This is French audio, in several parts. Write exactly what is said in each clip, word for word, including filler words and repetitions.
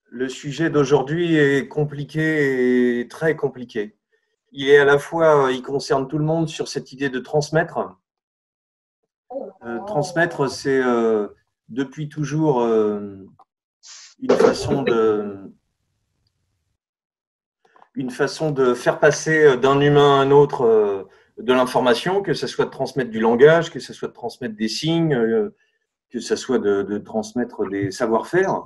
Le sujet d'aujourd'hui est compliqué et très compliqué. Il est à la fois, il concerne tout le monde sur cette idée de transmettre. Euh, transmettre, c'est euh, depuis toujours euh, une façon de, une façon de faire passer d'un humain à un autre euh, de l'information, que ce soit de transmettre du langage, que ce soit de transmettre des signes, euh, que ce soit de, de transmettre des savoir-faire.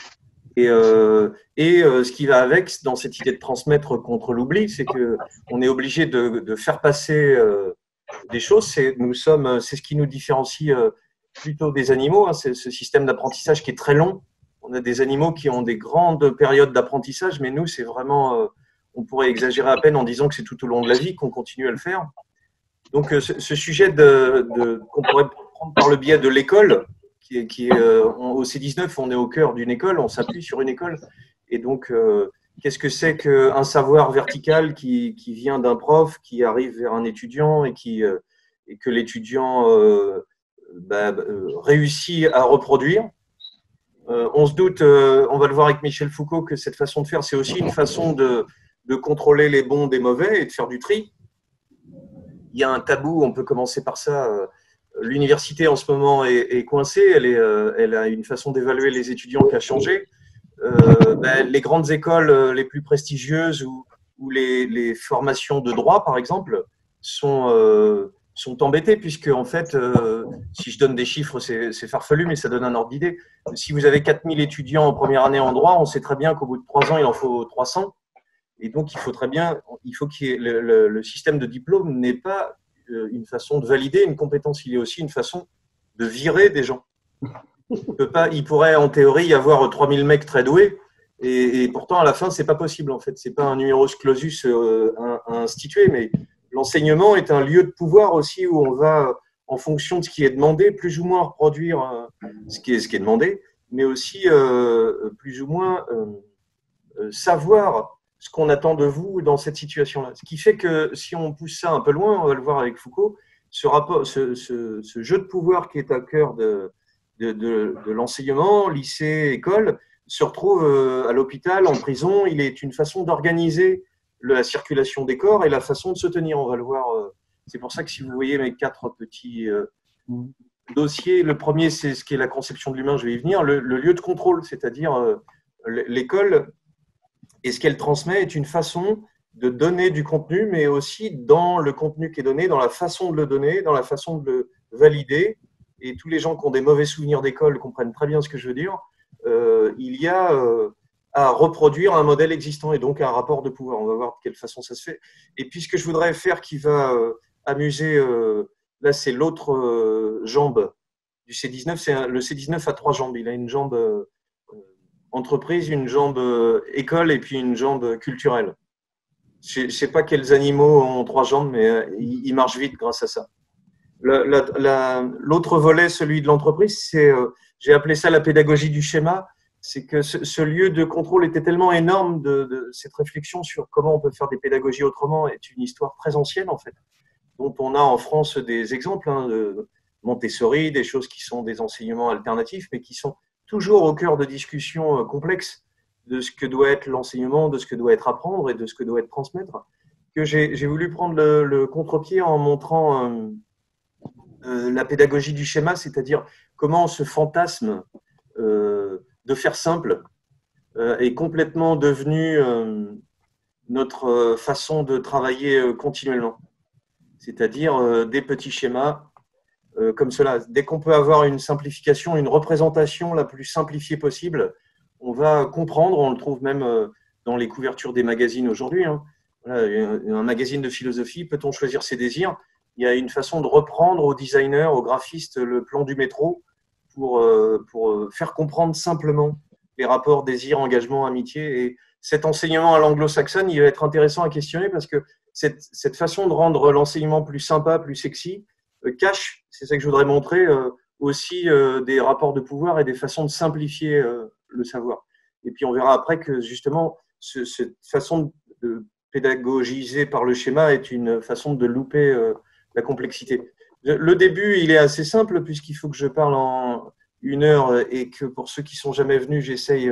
Et, euh, et euh, ce qui va avec dans cette idée de transmettre contre l'oubli, c'est que on est obligé de, de faire passer euh, des choses. C'est nous sommes, c'est ce qui nous différencie euh, plutôt des animaux. Hein, c'est ce système d'apprentissage qui est très long. On a des animaux qui ont des grandes périodes d'apprentissage, mais nous, c'est vraiment, euh, on pourrait exagérer à peine en disant que c'est tout au long de la vie qu'on continue à le faire. Donc, euh, ce, ce sujet de, de, qu'on pourrait prendre par le biais de l'école, qui est, qui est euh, au C dix-neuf, on est au cœur d'une école, on s'appuie sur une école. Et donc, euh, qu'est-ce que c'est qu'un savoir vertical qui, qui vient d'un prof, qui arrive vers un étudiant et, qui, euh, et que l'étudiant euh, bah, euh, réussit à reproduire. Euh, on se doute, euh, on va le voir avec Michel Foucault, que cette façon de faire, c'est aussi une façon de, de contrôler les bons des mauvais et de faire du tri. Il y a un tabou, on peut commencer par ça. L'université en ce moment est, est coincée, elle, est, elle a une façon d'évaluer les étudiants qui a changé. Euh, ben, les grandes écoles les plus prestigieuses ou, ou les, les formations de droit, par exemple, sont, euh, sont embêtées puisque, en fait, euh, si je donne des chiffres, c'est farfelu, mais ça donne un ordre d'idée. Si vous avez quatre mille étudiants en première année en droit, on sait très bien qu'au bout de trois ans, il en faut trois cents. Et donc, il faut très bien, il faut qu'il y ait le, le, le système de diplôme n'est pas une façon de valider une compétence, il est aussi une façon de virer des gens. Il peut pas, il pourrait en théorie y avoir trois mille mecs très doués, et, et pourtant à la fin c'est pas possible en fait. C'est pas un numerus clausus euh, à, à instituer, mais l'enseignement est un lieu de pouvoir aussi où on va, en fonction de ce qui est demandé, plus ou moins reproduire euh, ce qui est ce qui est demandé, mais aussi euh, plus ou moins euh, euh, savoir ce qu'on attend de vous dans cette situation-là. Ce qui fait que si on pousse ça un peu loin, on va le voir avec Foucault, ce, rapport, ce, ce, ce jeu de pouvoir qui est à cœur de, de, de, de l'enseignement, lycée, école, se retrouve à l'hôpital, en prison. Il est une façon d'organiser la circulation des corps et la façon de se tenir. On va le voir. C'est pour ça que si vous voyez mes quatre petits dossiers, le premier, c'est ce qui est la conception de l'humain, je vais y venir, le, le lieu de contrôle, c'est-à-dire l'école. Et ce qu'elle transmet est une façon de donner du contenu, mais aussi dans le contenu qui est donné, dans la façon de le donner, dans la façon de le valider. Et tous les gens qui ont des mauvais souvenirs d'école comprennent très bien ce que je veux dire. Euh, il y a euh, à reproduire un modèle existant et donc un rapport de pouvoir. On va voir de quelle façon ça se fait. Et puis ce que je voudrais faire qui va euh, amuser, euh, là c'est l'autre euh, jambe du C dix-neuf. Un, le C dix-neuf a trois jambes. Il a une jambe euh, entreprise, une jambe école et puis une jambe culturelle. Je ne sais pas quels animaux ont trois jambes, mais ils marchent vite grâce à ça. L'autre volet, celui de l'entreprise, c'est, euh, j'ai appelé ça la pédagogie du schéma. C'est que ce, ce lieu de contrôle était tellement énorme de, de cette réflexion sur comment on peut faire des pédagogies autrement est une histoire très ancienne en fait, dont on a en France des exemples hein, de Montessori, des choses qui sont des enseignements alternatifs, mais qui sont toujours au cœur de discussions complexes de ce que doit être l'enseignement, de ce que doit être apprendre et de ce que doit être transmettre, que j'ai voulu prendre le, le contre-pied en montrant euh, euh, la pédagogie du schéma, c'est-à-dire comment ce fantasme euh, de faire simple euh, est complètement devenu euh, notre façon de travailler continuellement. C'est-à-dire euh, des petits schémas Euh, comme cela. Dès qu'on peut avoir une simplification, une représentation la plus simplifiée possible, on va comprendre, on le trouve même dans les couvertures des magazines aujourd'hui. Hein. Voilà, un magazine de philosophie, peut-on choisir ses désirs? Il y a une façon de reprendre aux designers, aux graphistes, le plan du métro pour, pour faire comprendre simplement les rapports désir, engagement, amitié. Et cet enseignement à l'anglo-saxonne, il va être intéressant à questionner parce que cette, cette façon de rendre l'enseignement plus sympa, plus sexy, cache, c'est ça que je voudrais montrer, euh, aussi euh, des rapports de pouvoir et des façons de simplifier euh, le savoir. Et puis on verra après que justement, ce, cette façon de pédagogiser par le schéma est une façon de louper euh, la complexité. Le début, il est assez simple puisqu'il faut que je parle en une heure et que pour ceux qui sont jamais venus, j'essaye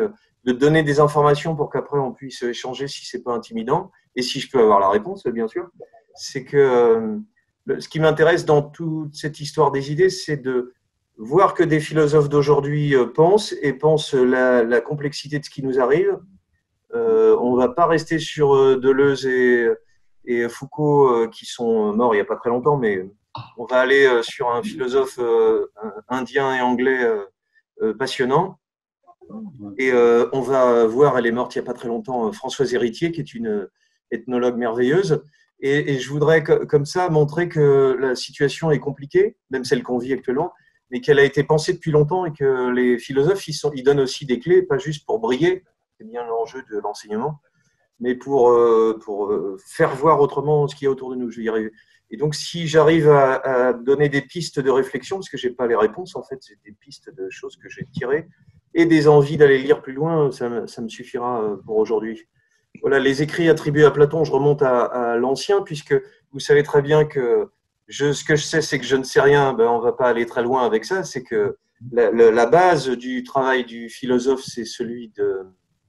de donner des informations pour qu'après on puisse échanger si c'est pas intimidant, et si je peux avoir la réponse, bien sûr. C'est que euh, le, ce qui m'intéresse dans toute cette histoire des idées, c'est de voir que des philosophes d'aujourd'hui euh, pensent et pensent la, la complexité de ce qui nous arrive. Euh, on ne va pas rester sur euh, Deleuze et, et Foucault euh, qui sont morts il n'y a pas très longtemps, mais on va aller euh, sur un philosophe euh, indien et anglais euh, euh, passionnant. Et euh, on va voir, elle est morte il n'y a pas très longtemps, Françoise Héritier, qui est une ethnologue merveilleuse. Et, et je voudrais, comme ça, montrer que la situation est compliquée, même celle qu'on vit actuellement, mais qu'elle a été pensée depuis longtemps et que les philosophes, ils, sont, ils donnent aussi des clés, pas juste pour briller, c'est bien l'enjeu de l'enseignement, mais pour, euh, pour faire voir autrement ce qu'il y a autour de nous. Je vais y arriver. Et donc, si j'arrive à, à donner des pistes de réflexion, parce que je n'ai pas les réponses, en fait, c'est des pistes de choses que j'ai tirées, et des envies d'aller lire plus loin, ça, ça me suffira pour aujourd'hui. Voilà, les écrits attribués à Platon, je remonte à, à l'ancien, puisque vous savez très bien que je, ce que je sais, c'est que je ne sais rien, ben on ne va pas aller très loin avec ça, c'est que la, la, la base du travail du philosophe, c'est celui de,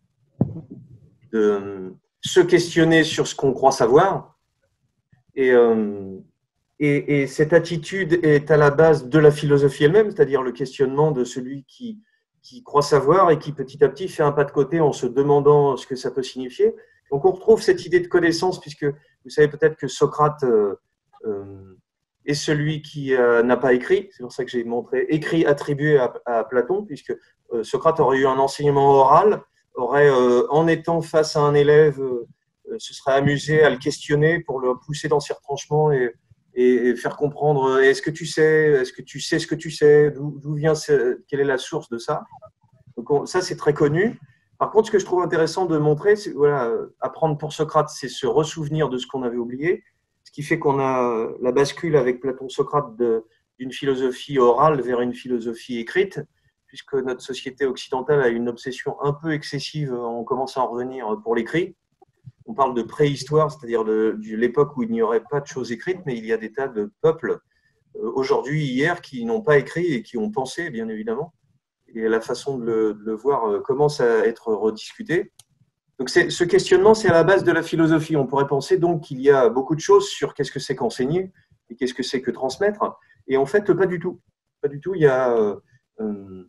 de se questionner sur ce qu'on croit savoir. Et, euh, et, et cette attitude est à la base de la philosophie elle-même, c'est-à-dire le questionnement de celui qui, qui croit savoir et qui petit à petit fait un pas de côté en se demandant ce que ça peut signifier. Donc on retrouve cette idée de connaissance, puisque vous savez peut-être que Socrate euh, euh, est celui qui euh, n'a pas écrit, c'est pour ça que j'ai montré écrit attribué à, à Platon, puisque euh, Socrate aurait eu un enseignement oral, aurait, euh, en étant face à un élève, euh, se serait amusé à le questionner pour le pousser dans ses retranchements et, et faire comprendre, est-ce que tu sais, est-ce que tu sais ce que tu sais, d'où vient, quelle est la source de ça. Donc on, ça, c'est très connu. Par contre, ce que je trouve intéressant de montrer, c'est voilà, apprendre pour Socrate, c'est se ressouvenir de ce qu'on avait oublié, ce qui fait qu'on a la bascule avec Platon-Socrate d'une philosophie orale vers une philosophie écrite, puisque notre société occidentale a une obsession un peu excessive, on commence à en revenir pour l'écrit. On parle de préhistoire, c'est-à-dire de, de l'époque où il n'y aurait pas de choses écrites, mais il y a des tas de peuples, euh, aujourd'hui, hier, qui n'ont pas écrit et qui ont pensé, bien évidemment. Et la façon de le, de le voir euh, commence à être rediscutée. Donc ce questionnement, c'est à la base de la philosophie. On pourrait penser donc qu'il y a beaucoup de choses sur qu'est-ce que c'est qu'enseigner et qu'est-ce que c'est que transmettre. Et en fait, pas du tout. Pas du tout. Il y a euh, euh,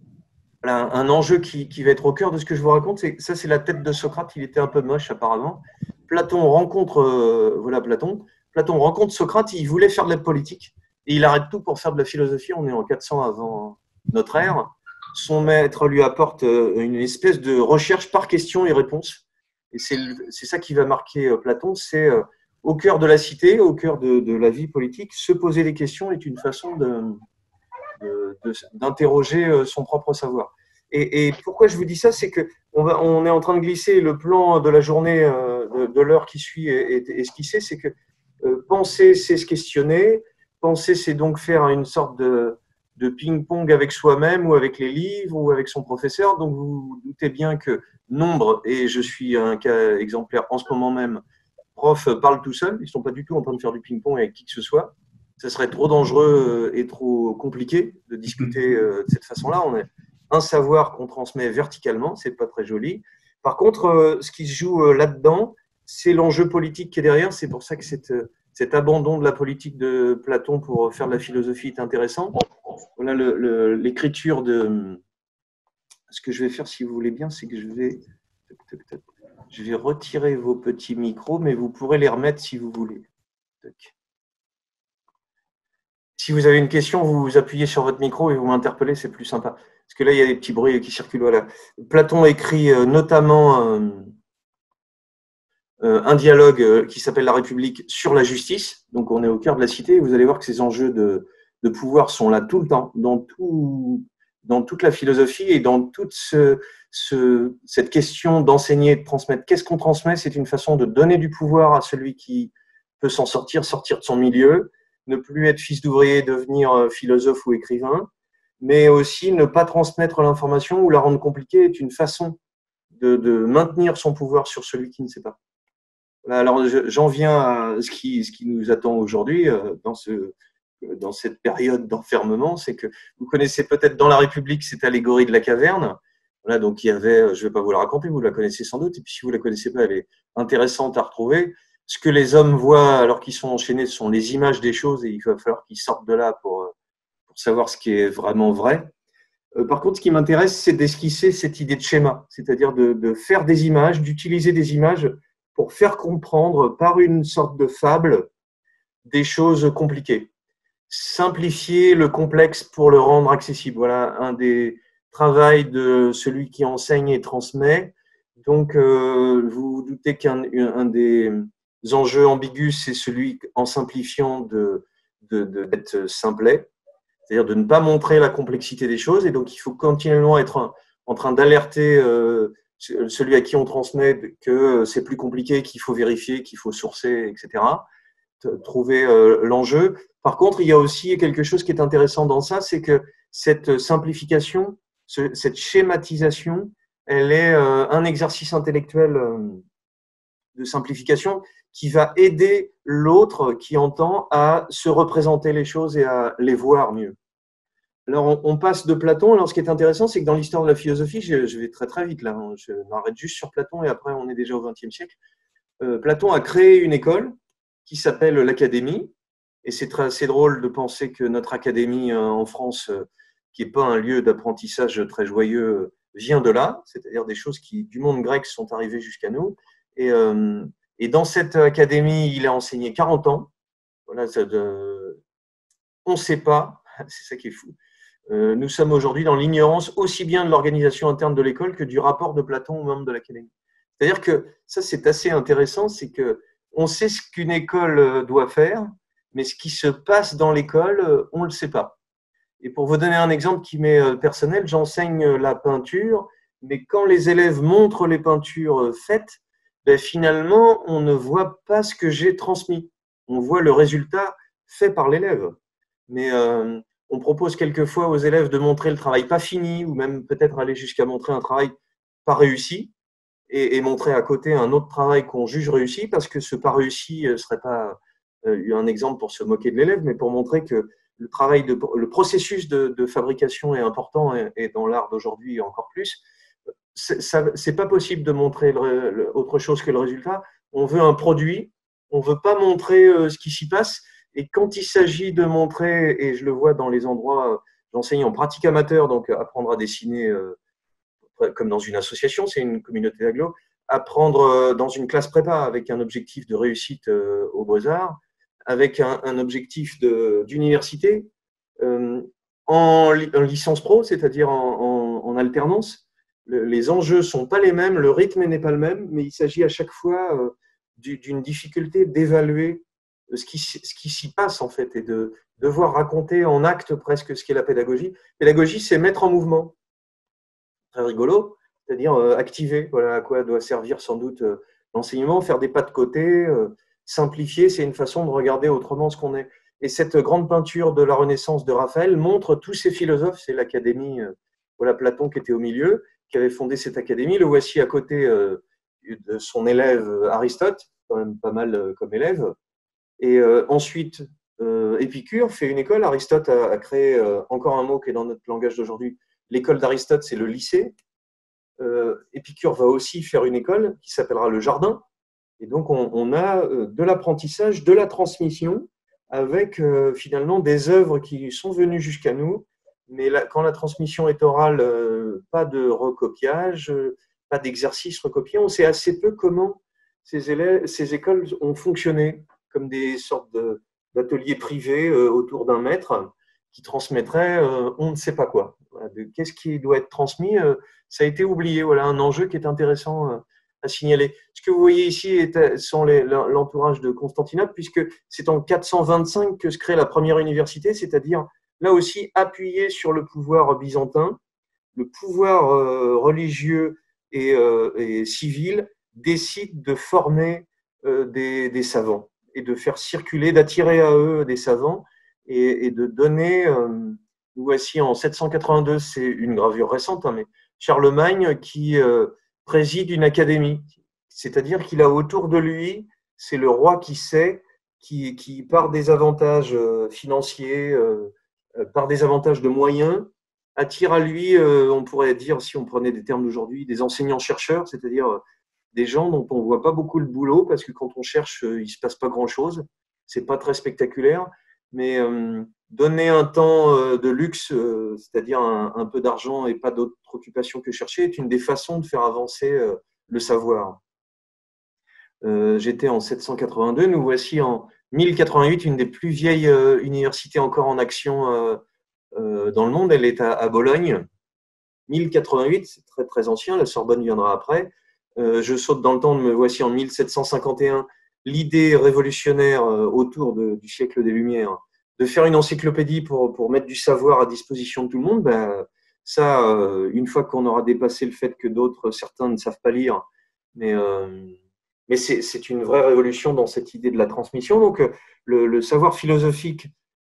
un, un enjeu qui, qui va être au cœur de ce que je vous raconte. C'est, ça, c'est la tête de Socrate. Il était un peu moche, apparemment. Platon rencontre, euh, voilà Platon. Platon rencontre Socrate. Il voulait faire de la politique et il arrête tout pour faire de la philosophie. On est en quatre cents avant notre ère. Son maître lui apporte une espèce de recherche par question et réponse. Et c'est, c'est ça qui va marquer Platon. C'est au cœur de la cité, au cœur de, de la vie politique, se poser des questions est une façon de, de, de, d'interroger son propre savoir. Et, et pourquoi je vous dis ça, c'est qu'on va, on est en train de glisser le plan de la journée, de, de l'heure qui suit est, est esquissé. C'est que euh, penser, c'est se questionner. Penser, c'est donc faire une sorte de de ping-pong avec soi-même ou avec les livres ou avec son professeur. Donc, vous vous doutez bien que nombre, et je suis un cas exemplaire en ce moment même, profs parlent tout seuls. Ils ne sont pas du tout en train de faire du ping-pong avec qui que ce soit. Ça serait trop dangereux et trop compliqué de discuter de cette façon-là. On a un savoir qu'on transmet verticalement, c'est pas très joli. Par contre, ce qui se joue là-dedans, c'est l'enjeu politique qui est derrière. C'est pour ça que cette, cet abandon de la politique de Platon pour faire de la philosophie est intéressant. Voilà le, le, l'écriture de. Ce que je vais faire, si vous voulez bien, c'est que je vais, je vais retirer vos petits micros, mais vous pourrez les remettre si vous voulez. Si vous avez une question, vous appuyez sur votre micro et vous m'interpellez, c'est plus sympa. Parce que là, il y a des petits bruits qui circulent. Voilà. Platon écrit notamment un dialogue qui s'appelle La République sur la justice. Donc, on est au cœur de la cité. Vous allez voir que ces enjeux de de pouvoir sont là tout le temps, dans, tout, dans toute la philosophie et dans toute ce, ce, cette question d'enseigner et de transmettre. Qu'est-ce qu'on transmet? C'est une façon de donner du pouvoir à celui qui peut s'en sortir, sortir de son milieu, ne plus être fils d'ouvrier, devenir philosophe ou écrivain, mais aussi ne pas transmettre l'information ou la rendre compliquée est une façon de, de maintenir son pouvoir sur celui qui ne sait pas. Voilà, alors j'en viens à ce qui, ce qui nous attend aujourd'hui dans ce dans cette période d'enfermement, c'est que vous connaissez peut-être dans La République cette allégorie de la caverne. Voilà, donc il y avait, je ne vais pas vous la raconter, vous la connaissez sans doute, et puis si vous ne la connaissez pas, elle est intéressante à retrouver. Ce que les hommes voient alors qu'ils sont enchaînés, ce sont les images des choses, et il va falloir qu'ils sortent de là pour, pour savoir ce qui est vraiment vrai. Euh, par contre, ce qui m'intéresse, c'est d'esquisser cette idée de schéma, c'est-à-dire de, de faire des images, d'utiliser des images pour faire comprendre par une sorte de fable des choses compliquées. Simplifier le complexe pour le rendre accessible. Voilà un des travaux de celui qui enseigne et transmet. Donc, euh, vous vous doutez qu'un un des enjeux ambigus, c'est celui, en simplifiant, de, de, de, d'être simplet, c'est-à-dire de ne pas montrer la complexité des choses. Et donc, il faut continuellement être en, en train d'alerter euh, celui à qui on transmet que c'est plus compliqué, qu'il faut vérifier, qu'il faut sourcer, et cetera. Trouver euh, l'enjeu. Par contre, il y a aussi quelque chose qui est intéressant dans ça, c'est que cette simplification, ce, cette schématisation, elle est euh, un exercice intellectuel euh, de simplification qui va aider l'autre qui entend à se représenter les choses et à les voir mieux. Alors, on, on passe de Platon. Alors, ce qui est intéressant, c'est que dans l'histoire de la philosophie, je, je vais très très vite là, hein, je m'arrête juste sur Platon et après on est déjà au vingtième siècle. Euh, Platon a créé une école qui s'appelle l'Académie. Et c'est très assez drôle de penser que notre académie en France, qui n'est pas un lieu d'apprentissage très joyeux, vient de là, c'est-à-dire des choses qui, du monde grec, sont arrivées jusqu'à nous. Et, euh, et dans cette académie, il a enseigné quarante ans. Voilà, ça de, on ne sait pas, c'est ça qui est fou. Euh, nous sommes aujourd'hui dans l'ignorance aussi bien de l'organisation interne de l'école que du rapport de Platon aux membres de l'académie. C'est-à-dire que ça, c'est assez intéressant, c'est que on sait ce qu'une école doit faire, mais ce qui se passe dans l'école, on ne le sait pas. Et pour vous donner un exemple qui m'est personnel, j'enseigne la peinture, mais quand les élèves montrent les peintures faites, ben finalement, on ne voit pas ce que j'ai transmis. On voit le résultat fait par l'élève. Mais euh, on propose quelquefois aux élèves de montrer le travail pas fini, ou même peut-être aller jusqu'à montrer un travail pas réussi, et, et montrer à côté un autre travail qu'on juge réussi, parce que ce pas réussi ne serait pas un exemple pour se moquer de l'élève, mais pour montrer que le travail, de, le processus de, de fabrication est important, et, et dans l'art d'aujourd'hui encore plus. C'est pas possible de montrer le, le, autre chose que le résultat. On veut un produit, on veut pas montrer euh, ce qui s'y passe. Et quand il s'agit de montrer, et je le vois dans les endroits, j'enseigne en pratique amateur, donc apprendre à dessiner euh, comme dans une association, c'est une communauté d'agglo, apprendre dans une classe prépa avec un objectif de réussite euh, aux Beaux-Arts, avec un, un objectif d'université, euh, en, en licence pro, c'est-à-dire en, en, en alternance. Le, les enjeux ne sont pas les mêmes, le rythme n'est pas le même, mais il s'agit à chaque fois euh, d'une difficulté d'évaluer ce qui, ce qui s'y passe en fait, et de devoir raconter en acte presque ce qu'est la pédagogie. Pédagogie, c'est mettre en mouvement. Très rigolo, c'est-à-dire euh, activer, voilà à quoi doit servir sans doute euh, l'enseignement, faire des pas de côté, euh, simplifier, c'est une façon de regarder autrement ce qu'on est. Et cette grande peinture de la Renaissance de Raphaël montre tous ces philosophes, c'est l'académie, euh, voilà Platon qui était au milieu, qui avait fondé cette académie, le voici à côté euh, de son élève Aristote, quand même pas mal euh, comme élève. Et euh, ensuite, euh, Épicure fait une école, Aristote a, a créé euh, encore un mot qui est dans notre langage d'aujourd'hui. L'école d'Aristote, c'est le lycée. Euh, Épicure va aussi faire une école qui s'appellera le jardin. Et donc, on, on a de l'apprentissage, de la transmission, avec euh, finalement des œuvres qui sont venues jusqu'à nous. Mais là, quand la transmission est orale, euh, pas de recopiage, euh, pas d'exercice recopié. On sait assez peu comment ces, élèves, ces écoles ont fonctionné, comme des sortes d'ateliers privés euh, autour d'un maître, qui transmettrait euh, on ne sait pas quoi. Voilà, qu'est-ce qui doit être transmis euh, ça a été oublié. Voilà un enjeu qui est intéressant euh, à signaler. Ce que vous voyez ici est, sont l'entourage de Constantinople, puisque c'est en quatre cent vingt-cinq que se crée la première université, c'est-à-dire là aussi appuyé sur le pouvoir byzantin. Le pouvoir euh, religieux et, euh, et civil décide de former euh, des, des savants et de faire circuler, d'attirer à eux des savants, et, et de donner, euh, nous voici en sept cent quatre-vingt-deux, c'est une gravure récente, hein, mais Charlemagne qui euh, préside une académie, c'est-à-dire qu'il a autour de lui, c'est le roi qui sait, qui, qui par des avantages euh, financiers, euh, par des avantages de moyens, attire à lui, euh, on pourrait dire, si on prenait des termes d'aujourd'hui, des enseignants-chercheurs, c'est-à-dire euh, des gens dont on voit pas beaucoup le boulot, parce que quand on cherche, euh, il se passe pas grand-chose, c'est pas très spectaculaire, mais euh, donner un temps euh, de luxe, euh, c'est-à-dire un, un peu d'argent et pas d'autre occupation que chercher, est une des façons de faire avancer euh, le savoir. Euh, J'étais en sept cent quatre-vingt-deux, nous voici en mille quatre-vingt-huit, une des plus vieilles euh, universités encore en action euh, euh, dans le monde. Elle est à, à Bologne. mille quatre-vingt-huit, c'est très très ancien, la Sorbonne viendra après. Euh, je saute dans le temps, me voici en mille sept cent cinquante et un. L'idée révolutionnaire euh, autour de, du siècle des Lumières, de faire une encyclopédie pour, pour mettre du savoir à disposition de tout le monde, ben, ça, euh, une fois qu'on aura dépassé le fait que d'autres, certains ne savent pas lire, mais, euh, mais c'est, c'est une vraie révolution dans cette idée de la transmission. Donc, euh, le, le savoir philosophique,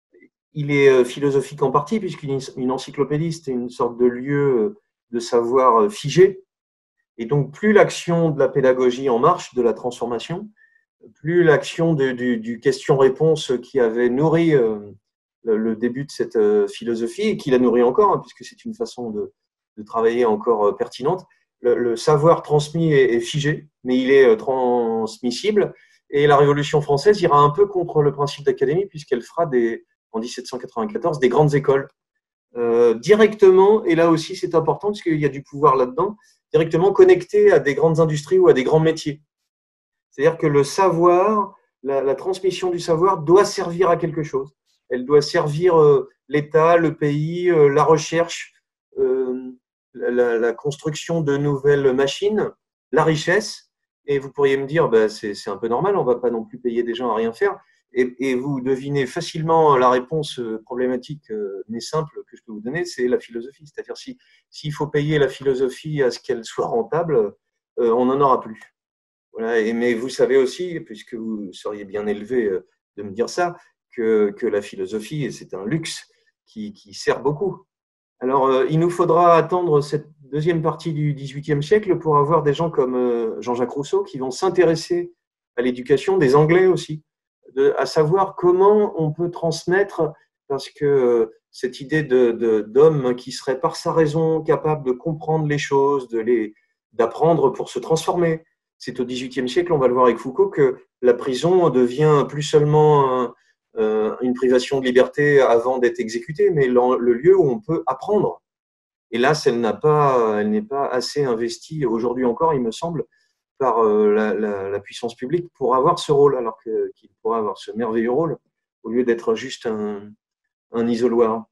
il est euh, philosophique en partie, puisqu'une une encyclopédie, c'est une sorte de lieu euh, de savoir euh, figé. Et donc, plus l'action de la pédagogie en marche, de la transformation, plus l'action du, du, du question-réponse qui avait nourri euh, le, le début de cette euh, philosophie, et qui la nourrit encore, hein, puisque c'est une façon de, de travailler encore euh, pertinente, le, le savoir transmis est, est figé, mais il est euh, transmissible. Et la Révolution française ira un peu contre le principe d'académie, puisqu'elle fera des, en dix-sept cent quatre-vingt-quatorze des grandes écoles euh, directement, et là aussi c'est important parce qu'il y a du pouvoir là-dedans, directement connectées à des grandes industries ou à des grands métiers. C'est-à-dire que le savoir, la, la transmission du savoir doit servir à quelque chose. Elle doit servir euh, l'État, le pays, euh, la recherche, euh, la, la, construction de nouvelles machines, la richesse. Et vous pourriez me dire, bah, c'est, c'est un peu normal, on ne va pas non plus payer des gens à rien faire. Et, et vous devinez facilement la réponse problématique, euh, mais simple, que je peux vous donner, c'est la philosophie. C'est-à-dire, si, s'il faut payer la philosophie à ce qu'elle soit rentable, euh, on n'en aura plus. Voilà. Et, mais vous savez aussi, puisque vous seriez bien élevé euh, de me dire ça, que, que la philosophie, c'est un luxe qui, qui sert beaucoup. Alors, euh, il nous faudra attendre cette deuxième partie du dix-huitième siècle pour avoir des gens comme euh, Jean-Jacques Rousseau qui vont s'intéresser à l'éducation, des Anglais aussi, de, à savoir comment on peut transmettre, parce que euh, cette idée de, de, d'homme qui serait par sa raison capable de comprendre les choses, de les, d'apprendre pour se transformer. C'est au dix-huitième siècle, on va le voir avec Foucault, que la prison devient plus seulement un, euh, une privation de liberté avant d'être exécutée, mais le, le lieu où on peut apprendre. Et là, elle n'a pas, elle n'est pas assez investie aujourd'hui encore, il me semble, par euh, la, la, la puissance publique pour avoir ce rôle, alors que, qu'il pourrait avoir ce merveilleux rôle, au lieu d'être juste un, un isoloir.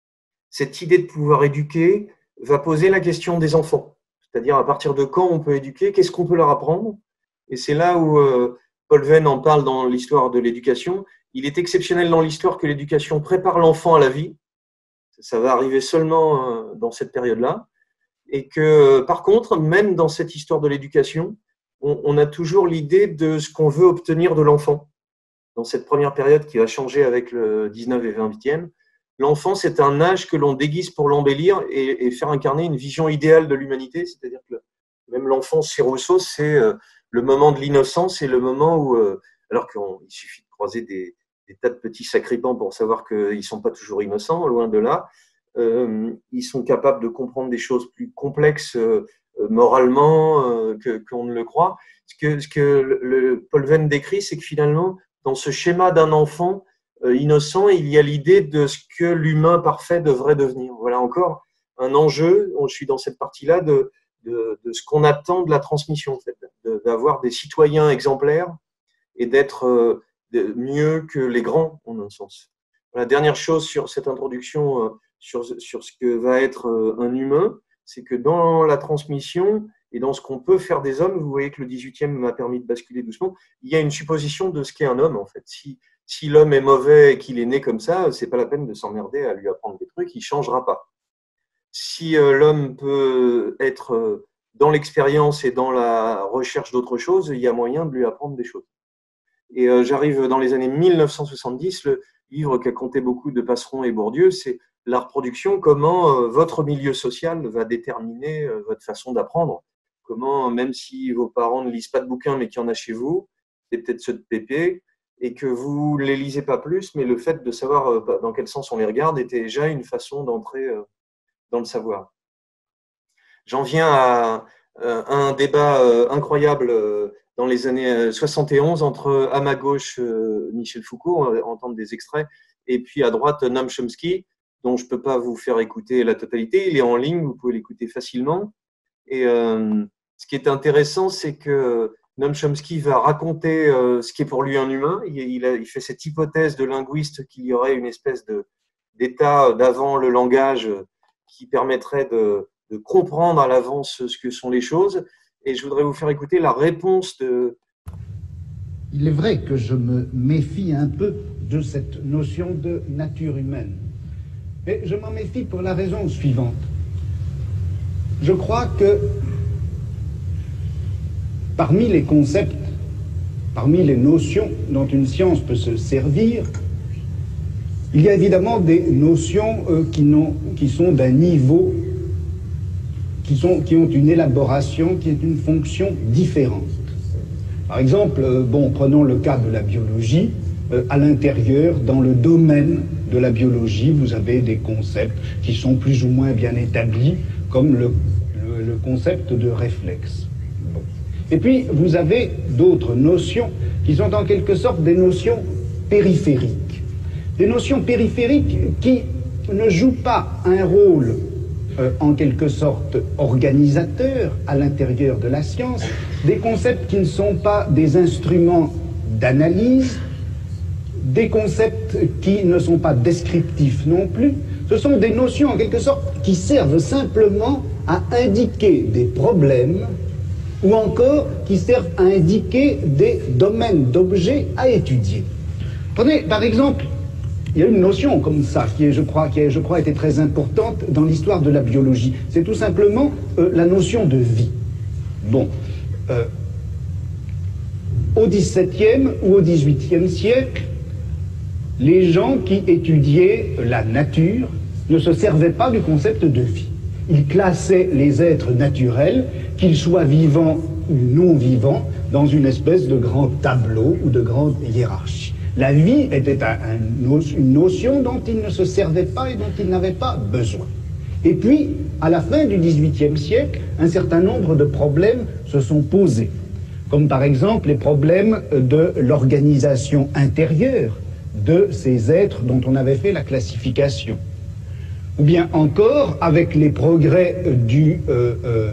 Cette idée de pouvoir éduquer va poser la question des enfants, c'est-à-dire à partir de quand on peut éduquer, qu'est-ce qu'on peut leur apprendre. Et c'est là où euh, Paul Venn en parle dans l'histoire de l'éducation. Il est exceptionnel dans l'histoire que l'éducation prépare l'enfant à la vie. Ça va arriver seulement euh, dans cette période-là. Et que, par contre, même dans cette histoire de l'éducation, on, on a toujours l'idée de ce qu'on veut obtenir de l'enfant. Dans cette première période qui va changer avec le dix-neuf et vingtième, l'enfant, c'est un âge que l'on déguise pour l'embellir et, et faire incarner une vision idéale de l'humanité. C'est-à-dire que même l'enfance chez Rousseau, c'est euh, le moment de l'innocence et le moment où, euh, alors qu'il suffit de croiser des, des tas de petits sacripants pour savoir qu'ils ne sont pas toujours innocents, loin de là, euh, ils sont capables de comprendre des choses plus complexes euh, moralement euh, que, qu'on ne le croit. Ce que, ce que le, le Paul Venn décrit, c'est que finalement, dans ce schéma d'un enfant euh, innocent, il y a l'idée de ce que l'humain parfait devrait devenir. Voilà encore un enjeu, je suis dans cette partie-là, de, de, de ce qu'on attend de la transmission, en fait, de, d'avoir des citoyens exemplaires et d'être euh, de, mieux que les grands, en un sens. La dernière chose sur cette introduction, euh, sur, sur ce que va être euh, un humain, c'est que dans la transmission et dans ce qu'on peut faire des hommes, vous voyez que le dix-huitième m'a permis de basculer doucement, il y a une supposition de ce qu'est un homme, en fait. Si, si l'homme est mauvais et qu'il est né comme ça, c'est pas la peine de s'emmerder à lui apprendre des trucs, il changera pas. Si euh, l'homme peut être euh, dans l'expérience et dans la recherche d'autres choses, il y a moyen de lui apprendre des choses. Et euh, j'arrive dans les années mille neuf cent soixante-dix, le livre qui a compté beaucoup de Passeron et Bourdieu, c'est la reproduction, comment euh, votre milieu social va déterminer euh, votre façon d'apprendre. Comment, même si vos parents ne lisent pas de bouquins, mais qu'il y en a chez vous, c'est peut-être ceux de Pépé, et que vous ne les lisez pas plus, mais le fait de savoir euh, dans quel sens on les regarde était déjà une façon d'entrer euh, dans le savoir. J'en viens à, à un débat incroyable dans les années soixante et onze entre, à ma gauche, Michel Foucault, on va entendre des extraits, et puis à droite, Noam Chomsky, dont je ne peux pas vous faire écouter la totalité. Il est en ligne, vous pouvez l'écouter facilement. Et euh, ce qui est intéressant, c'est que Noam Chomsky va raconter euh, ce qui est pour lui un humain. Il, il, a, il fait cette hypothèse de linguiste qu'il y aurait une espèce de, d'état d'avant le langage qui permettrait de, de comprendre à l'avance ce que sont les choses. Et je voudrais vous faire écouter la réponse de... Il est vrai que je me méfie un peu de cette notion de nature humaine. Mais je m'en méfie pour la raison suivante. Je crois que parmi les concepts, parmi les notions dont une science peut se servir, il y a évidemment des notions euh, qui, n'ont, qui sont d'un niveau, qui, sont, qui ont une élaboration, qui est une fonction différente. Par exemple, euh, bon, prenons le cas de la biologie. Euh, à l'intérieur, dans le domaine de la biologie, vous avez des concepts qui sont plus ou moins bien établis, comme le, le, le concept de réflexe. Bon. Et puis, vous avez d'autres notions qui sont en quelque sorte des notions périphériques. Des notions périphériques qui ne jouent pas un rôle euh, en quelque sorte organisateur à l'intérieur de la science, des concepts qui ne sont pas des instruments d'analyse, des concepts qui ne sont pas descriptifs non plus. Ce sont des notions en quelque sorte qui servent simplement à indiquer des problèmes ou encore qui servent à indiquer des domaines d'objets à étudier. Prenez par exemple, il y a une notion comme ça qui, est, je crois, qui est, je crois, été très importante dans l'histoire de la biologie. C'est tout simplement euh, la notion de vie. Bon, euh, au dix-septième ou au dix-huitième siècle, les gens qui étudiaient la nature ne se servaient pas du concept de vie. Ils classaient les êtres naturels, qu'ils soient vivants ou non vivants, dans une espèce de grand tableau ou de grande hiérarchie. La vie était un, un, une notion dont ils ne se servaient pas et dont ils n'avaient pas besoin. Et puis, à la fin du dix-huitième siècle, un certain nombre de problèmes se sont posés, comme par exemple les problèmes de l'organisation intérieure de ces êtres dont on avait fait la classification. Ou bien encore, avec les progrès du euh, euh,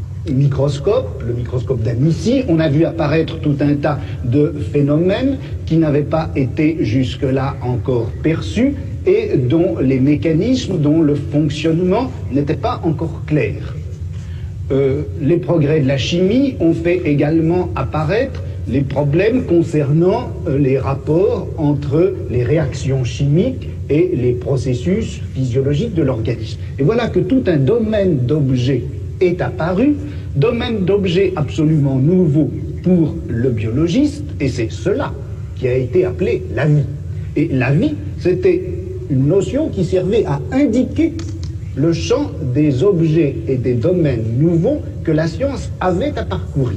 microscope, le microscope d'Amici, on a vu apparaître tout un tas de phénomènes qui n'avaient pas été jusque-là encore perçus et dont les mécanismes, dont le fonctionnement n'était pas encore clair. Euh, les progrès de la chimie ont fait également apparaître les problèmes concernant euh, les rapports entre les réactions chimiques et les processus physiologiques de l'organisme. Et voilà que tout un domaine d'objets est apparu, domaine d'objets absolument nouveau pour le biologiste, et c'est cela qui a été appelé la vie. Et la vie, c'était une notion qui servait à indiquer le champ des objets et des domaines nouveaux que la science avait à parcourir.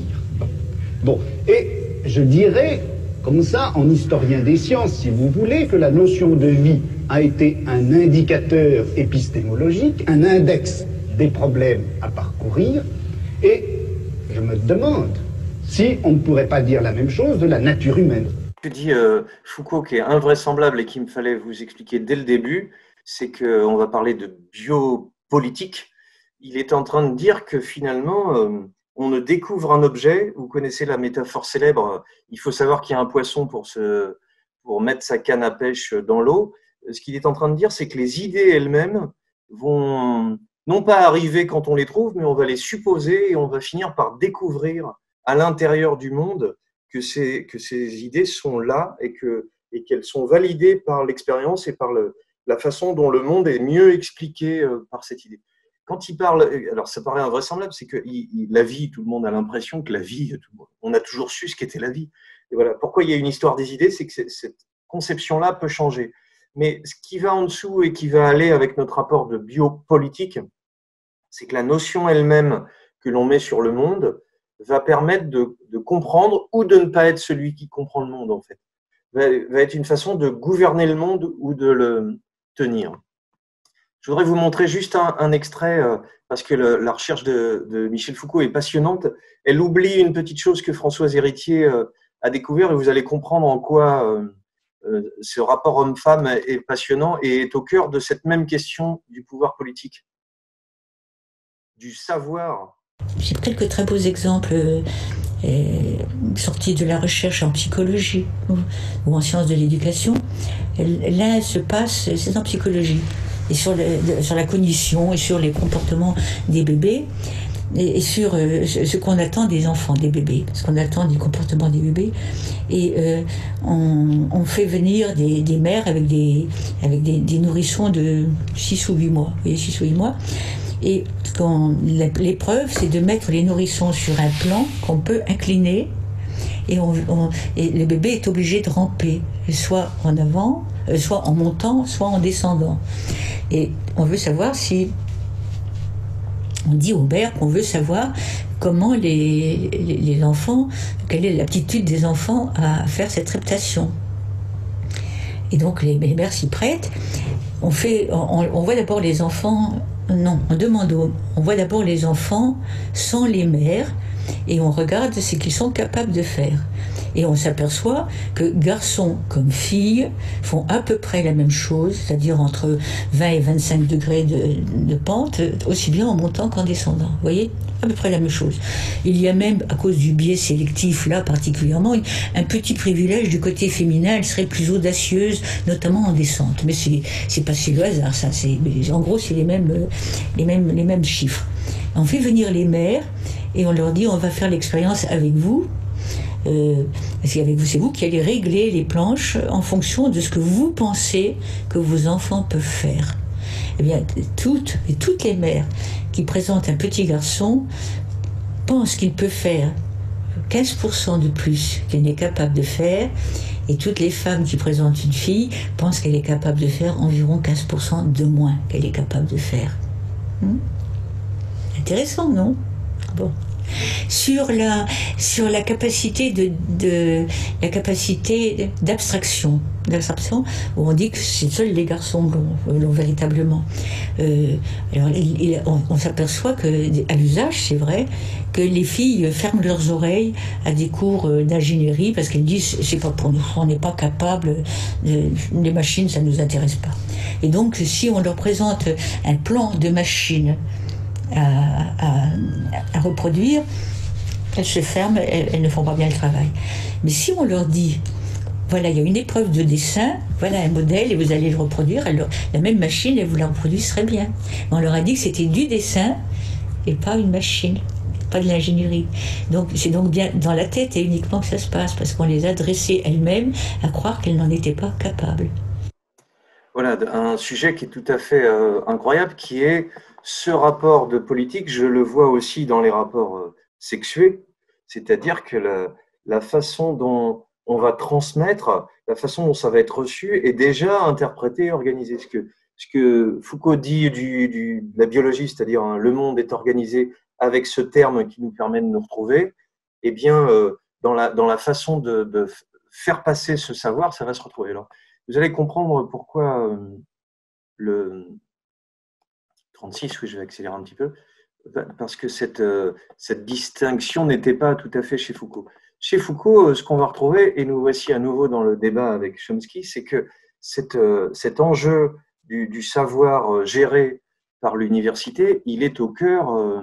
Bon, et je dirais, comme ça, en historien des sciences, si vous voulez, que la notion de vie a été un indicateur épistémologique, un index des problèmes à parcourir, et je me demande si on ne pourrait pas dire la même chose de la nature humaine. Ce que dit euh, Foucault, qui est invraisemblable et qu'il me fallait vous expliquer dès le début, c'est qu'on va parler de biopolitique. Il est en train de dire que finalement, euh, on ne découvre un objet. Vous connaissez la métaphore célèbre, il faut savoir qu'il y a un poisson pour, se, pour mettre sa canne à pêche dans l'eau. Ce qu'il est en train de dire, c'est que les idées elles-mêmes vont non pas arriver quand on les trouve, mais on va les supposer et on va finir par découvrir à l'intérieur du monde que ces, que ces idées sont là et que, et qu'elles sont validées par l'expérience et par le, la façon dont le monde est mieux expliqué euh, par cette idée. Quand il parle, alors ça paraît invraisemblable, c'est que il, il, la vie, tout le monde a l'impression que la vie, tout le monde, on a toujours su ce qu'était la vie. Et voilà, pourquoi il y a une histoire des idées, c'est que cette conception-là peut changer. Mais ce qui va en dessous et qui va aller avec notre rapport de biopolitique, c'est que la notion elle-même que l'on met sur le monde va permettre de, de comprendre ou de ne pas être celui qui comprend le monde, en fait. Va, va être une façon de gouverner le monde ou de le tenir. Je voudrais vous montrer juste un, un extrait, euh, parce que le, la recherche de, de Michel Foucault est passionnante. Elle oublie une petite chose que Françoise Héritier euh, a découvert, et vous allez comprendre en quoi euh, euh, ce rapport homme-femme est passionnant et est au cœur de cette même question du pouvoir politique, du savoir. J'ai quelques très beaux exemples euh, sortis de la recherche en psychologie ou, ou en sciences de l'éducation. Là, se passe, c'est en psychologie, et sur, le, sur la cognition et sur les comportements des bébés et, et sur euh, ce qu'on attend des enfants, des bébés, ce qu'on attend du comportement des bébés. Et euh, on, on fait venir des, des mères avec des, avec des, des nourrissons de six ou huit mois. Vous voyez, six ou huit mois. Et l'épreuve, c'est de mettre les nourrissons sur un plan qu'on peut incliner, et, on, on, et le bébé est obligé de ramper, soit en avant, soit en montant, soit en descendant. Et on veut savoir si... On dit aux mères qu'on veut savoir comment les, les, les enfants, quelle est l'aptitude des enfants à faire cette reptation. Et donc les, les mères s'y prêtent. On, fait, on, on voit d'abord les enfants... Non, on demande, aux, on voit d'abord les enfants sans les mères et on regarde ce qu'ils sont capables de faire. Et on s'aperçoit que garçons comme filles font à peu près la même chose, c'est-à-dire entre vingt et vingt-cinq degrés de, de pente, aussi bien en montant qu'en descendant. Vous voyez ? À peu près la même chose. Il y a même, à cause du biais sélectif, là particulièrement, un petit privilège du côté féminin. Elle serait plus audacieuse, notamment en descente. Mais c'est, c'est pas si le hasard, ça. C'est, en gros, c'est les mêmes, les mêmes, les mêmes chiffres. On fait venir les mères et on leur dit on va faire l'expérience avec vous. Euh, parce qu'avec vous, c'est vous qui allez régler les planches en fonction de ce que vous pensez que vos enfants peuvent faire. Eh bien, toutes, et toutes les mères qui présentent un petit garçon pensent qu'il peut faire quinze pour cent de plus qu'elle n'est capable de faire, et toutes les femmes qui présentent une fille pensent qu'elle est capable de faire environ quinze pour cent de moins qu'elle est capable de faire. Hum Intéressant, non ? Bon. Sur la, sur la capacité de, de la capacité d'abstraction, d'abstraction, où on dit que c'est seuls les garçons l'ont, l'ont véritablement. Euh, alors, il, il, on, on s'aperçoit que, à l'usage, c'est vrai, que les filles ferment leurs oreilles à des cours d'ingénierie parce qu'elles disent c'est pas pour nous, on n'est pas capable, de, les machines, ça nous intéresse pas. Et donc, si on leur présente un plan de machine À, à, à reproduire, elles se ferment, elles, elles ne font pas bien le travail. Mais si on leur dit, voilà, il y a une épreuve de dessin, voilà un modèle et vous allez le reproduire, alors, la même machine, elle vous la reproduise très bien. Mais on leur a dit que c'était du dessin et pas une machine, pas de l'ingénierie. Donc c'est donc bien dans la tête et uniquement que ça se passe, parce qu'on les a dressées elles-mêmes à croire qu'elles n'en étaient pas capables. Voilà, un sujet qui est tout à fait euh, incroyable, qui est ce rapport de politique. Je le vois aussi dans les rapports euh, sexués, c'est-à-dire que la, la façon dont on va transmettre, la façon dont ça va être reçu est déjà interprétée et organisée. Ce que, ce que Foucault dit du, du, de la biologie, c'est-à-dire hein, le monde est organisé avec ce terme qui nous permet de nous retrouver, eh bien, euh, dans, la, dans la façon de, de faire passer ce savoir, ça va se retrouver là. Vous allez comprendre pourquoi euh, le trente-six, oui, je vais accélérer un petit peu, parce que cette, euh, cette distinction n'était pas tout à fait chez Foucault. Chez Foucault, ce qu'on va retrouver, et nous voici à nouveau dans le débat avec Chomsky, c'est que cette, euh, cet enjeu du, du savoir géré par l'université, il est au cœur, euh,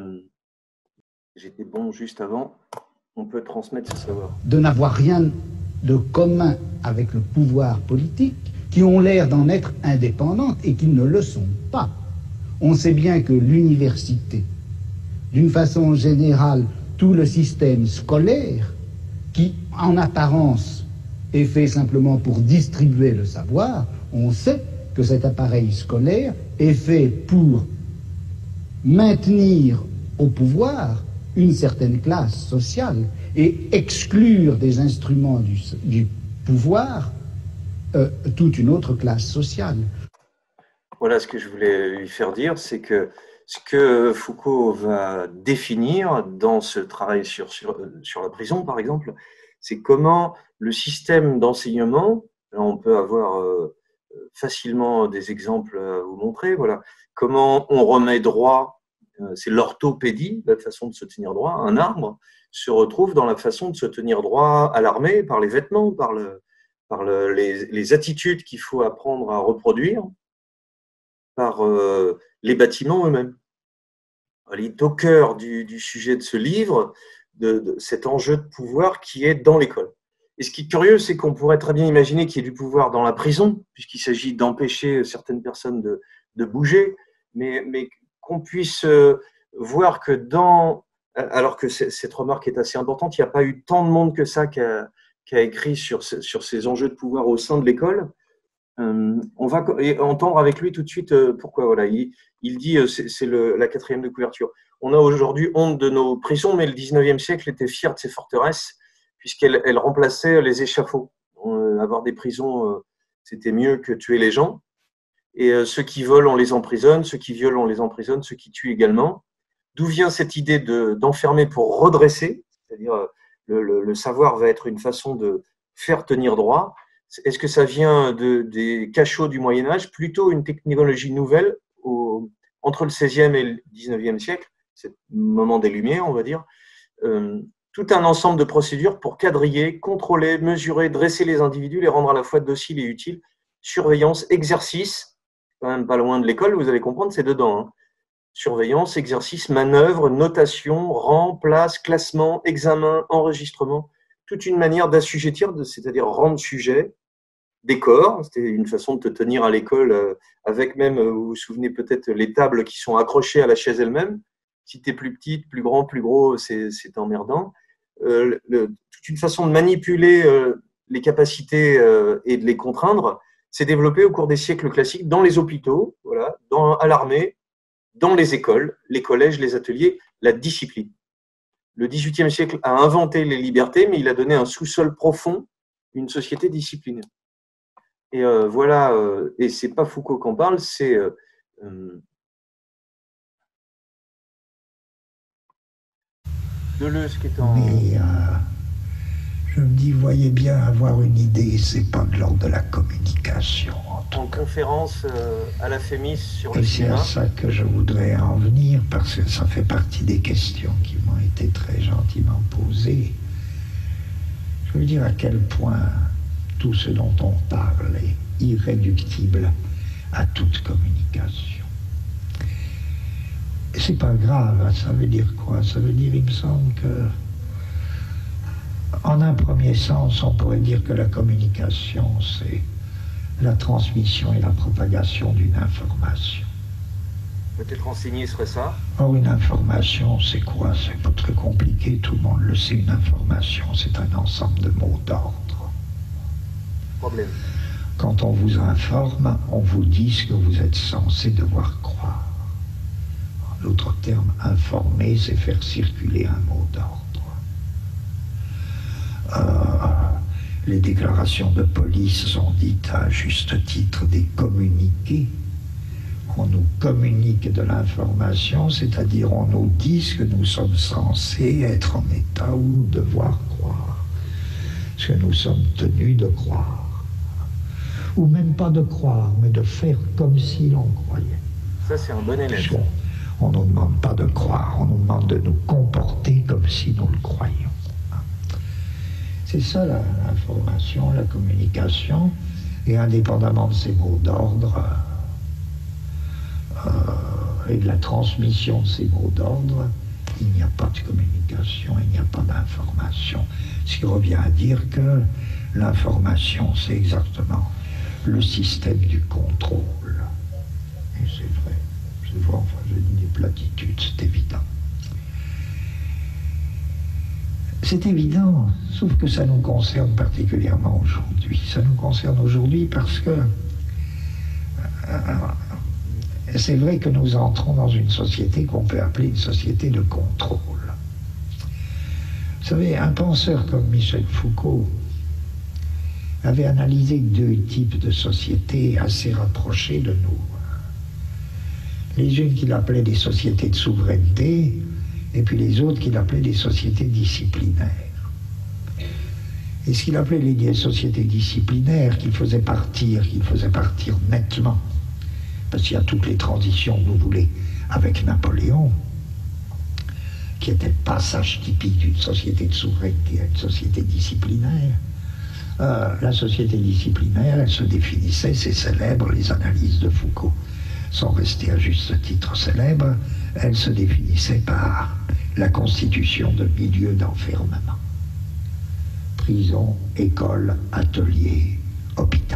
j'étais bon juste avant, on peut transmettre ce savoir. De n'avoir rien de commun avec le pouvoir politique, qui ont l'air d'en être indépendantes et qui ne le sont pas. On sait bien que l'université, d'une façon générale, tout le système scolaire, qui en apparence est fait simplement pour distribuer le savoir, on sait que cet appareil scolaire est fait pour maintenir au pouvoir une certaine classe sociale et exclure des instruments du, du pouvoir euh, toute une autre classe sociale. Voilà ce que je voulais lui faire dire, c'est que ce que Foucault va définir dans ce travail sur, sur, sur la prison, par exemple, c'est comment le système d'enseignement, là on peut avoir euh, facilement des exemples à vous montrer. Voilà. Comment on remet droit, c'est l'orthopédie, la façon de se tenir droit. Un arbre se retrouve dans la façon de se tenir droit à l'armée, par les vêtements, par, le, par le, les, les attitudes qu'il faut apprendre à reproduire, par euh, les bâtiments eux-mêmes. Il est au cœur du, du sujet de ce livre, de, de cet enjeu de pouvoir qui est dans l'école. Et ce qui est curieux, c'est qu'on pourrait très bien imaginer qu'il y ait du pouvoir dans la prison, puisqu'il s'agit d'empêcher certaines personnes de, de bouger, mais, mais qu'on puisse voir que dans... Alors que cette remarque est assez importante, il n'y a pas eu tant de monde que ça qui a, qui a écrit sur, sur ces enjeux de pouvoir au sein de l'école. Euh, on va entendre avec lui tout de suite euh, pourquoi. Voilà, il, il dit, euh, c'est la quatrième de couverture. On a aujourd'hui honte de nos prisons, mais le dix-neuvième siècle était fier de ses forteresses, puisqu'elles elles remplaçaient les échafauds. Euh, avoir des prisons, euh, c'était mieux que tuer les gens. Et euh, ceux qui volent, on les emprisonne, ceux qui violent, on les emprisonne, ceux qui tuent également. D'où vient cette idée de, d'enfermer pour redresser? C'est-à-dire, euh, le, le, le savoir va être une façon de faire tenir droit. Est-ce que ça vient de, des cachots du Moyen-Âge? Plutôt une technologie nouvelle au, entre le seizième et le dix-neuvième siècle, c'est le moment des Lumières, on va dire, euh, tout un ensemble de procédures pour quadriller, contrôler, mesurer, dresser les individus, les rendre à la fois dociles et utiles, surveillance, exercice, quand même pas loin de l'école, vous allez comprendre, c'est dedans, hein. Surveillance, exercice, manœuvre, notation, rang, place, classement, examen, enregistrement, toute une manière d'assujettir, c'est-à-dire rendre sujet, décor, c'était une façon de te tenir à l'école avec même, vous vous souvenez peut-être, les tables qui sont accrochées à la chaise elle-même. Si tu es plus petite, plus grand, plus gros, c'est emmerdant. Euh, le, toute une façon de manipuler euh, les capacités euh, et de les contraindre s'est développée au cours des siècles classiques dans les hôpitaux, voilà, dans, à l'armée, dans les écoles, les collèges, les ateliers, la discipline. Le dix-huitième siècle a inventé les libertés, mais il a donné un sous-sol profond, une société disciplinée. Et euh, voilà, euh, et c'est pas Foucault qu'en parle, c'est euh, euh, Deleuze qui est en... Mais euh, je me dis, voyez bien, avoir une idée, c'est pas de l'ordre de la communication. En, en conférence euh, à la Fémis sur le Et c'est cinéma. à ça que je voudrais en venir, parce que ça fait partie des questions qui m'ont été très gentiment posées. Je veux dire à quel point tout ce dont on parle est irréductible à toute communication. Et c'est pas grave, ça veut dire quoi? Ça veut dire, il me semble que, en un premier sens, on pourrait dire que la communication, c'est la transmission et la propagation d'une information. Peut-être enseigner serait ça? Or, une information, c'est quoi? C'est pas très compliqué, tout le monde le sait. Une information, c'est un ensemble de mots d'ordre. Problème. Quand on vous informe, on vous dit ce que vous êtes censé devoir croire. En d'autres termes, informer, c'est faire circuler un mot d'ordre. Euh, les déclarations de police sont dites à juste titre des communiqués. On nous communique de l'information, c'est-à-dire on nous dit ce que nous sommes censés être en état ou devoir croire, ce que nous sommes tenus de croire. Ou même pas de croire, mais de faire comme si l'on croyait. Ça, c'est un bon élève. On ne nous demande pas de croire, on nous demande de nous comporter comme si nous le croyions. C'est ça l'information, la communication, et indépendamment de ces mots d'ordre euh, et de la transmission de ces mots d'ordre, il n'y a pas de communication, il n'y a pas d'information. Ce qui revient à dire que l'information, c'est exactement le système du contrôle. Et c'est vrai, c'est vrai, enfin je dis des platitudes, c'est évident. C'est évident, sauf que ça nous concerne particulièrement aujourd'hui. Ça nous concerne aujourd'hui parce que euh, c'est vrai que nous entrons dans une société qu'on peut appeler une société de contrôle. Vous savez, un penseur comme Michel Foucault avait analysé deux types de sociétés assez rapprochés de nous. Les unes qu'il appelait des sociétés de souveraineté, et puis les autres qu'il appelait des sociétés disciplinaires. Et ce qu'il appelait les sociétés disciplinaires, qu'il faisait partir, qu'il faisait partir nettement, parce qu'il y a toutes les transitions, vous voulez, avec Napoléon, qui était le passage typique d'une société de souveraineté à une société disciplinaire. Euh, la société disciplinaire, elle se définissait, c'est célèbre, les analyses de Foucault sont restées à juste titre célèbres, elle se définissait par la constitution de milieux d'enfermement. Prison, école, atelier, hôpital.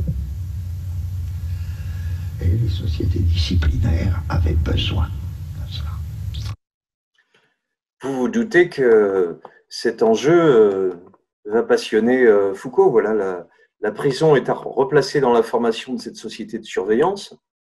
Et les sociétés disciplinaires avaient besoin de cela. Vous vous doutez que cet enjeu euh, va passionner euh, Foucault. Voilà, la, la prison est à replacer dans la formation de cette société de surveillance.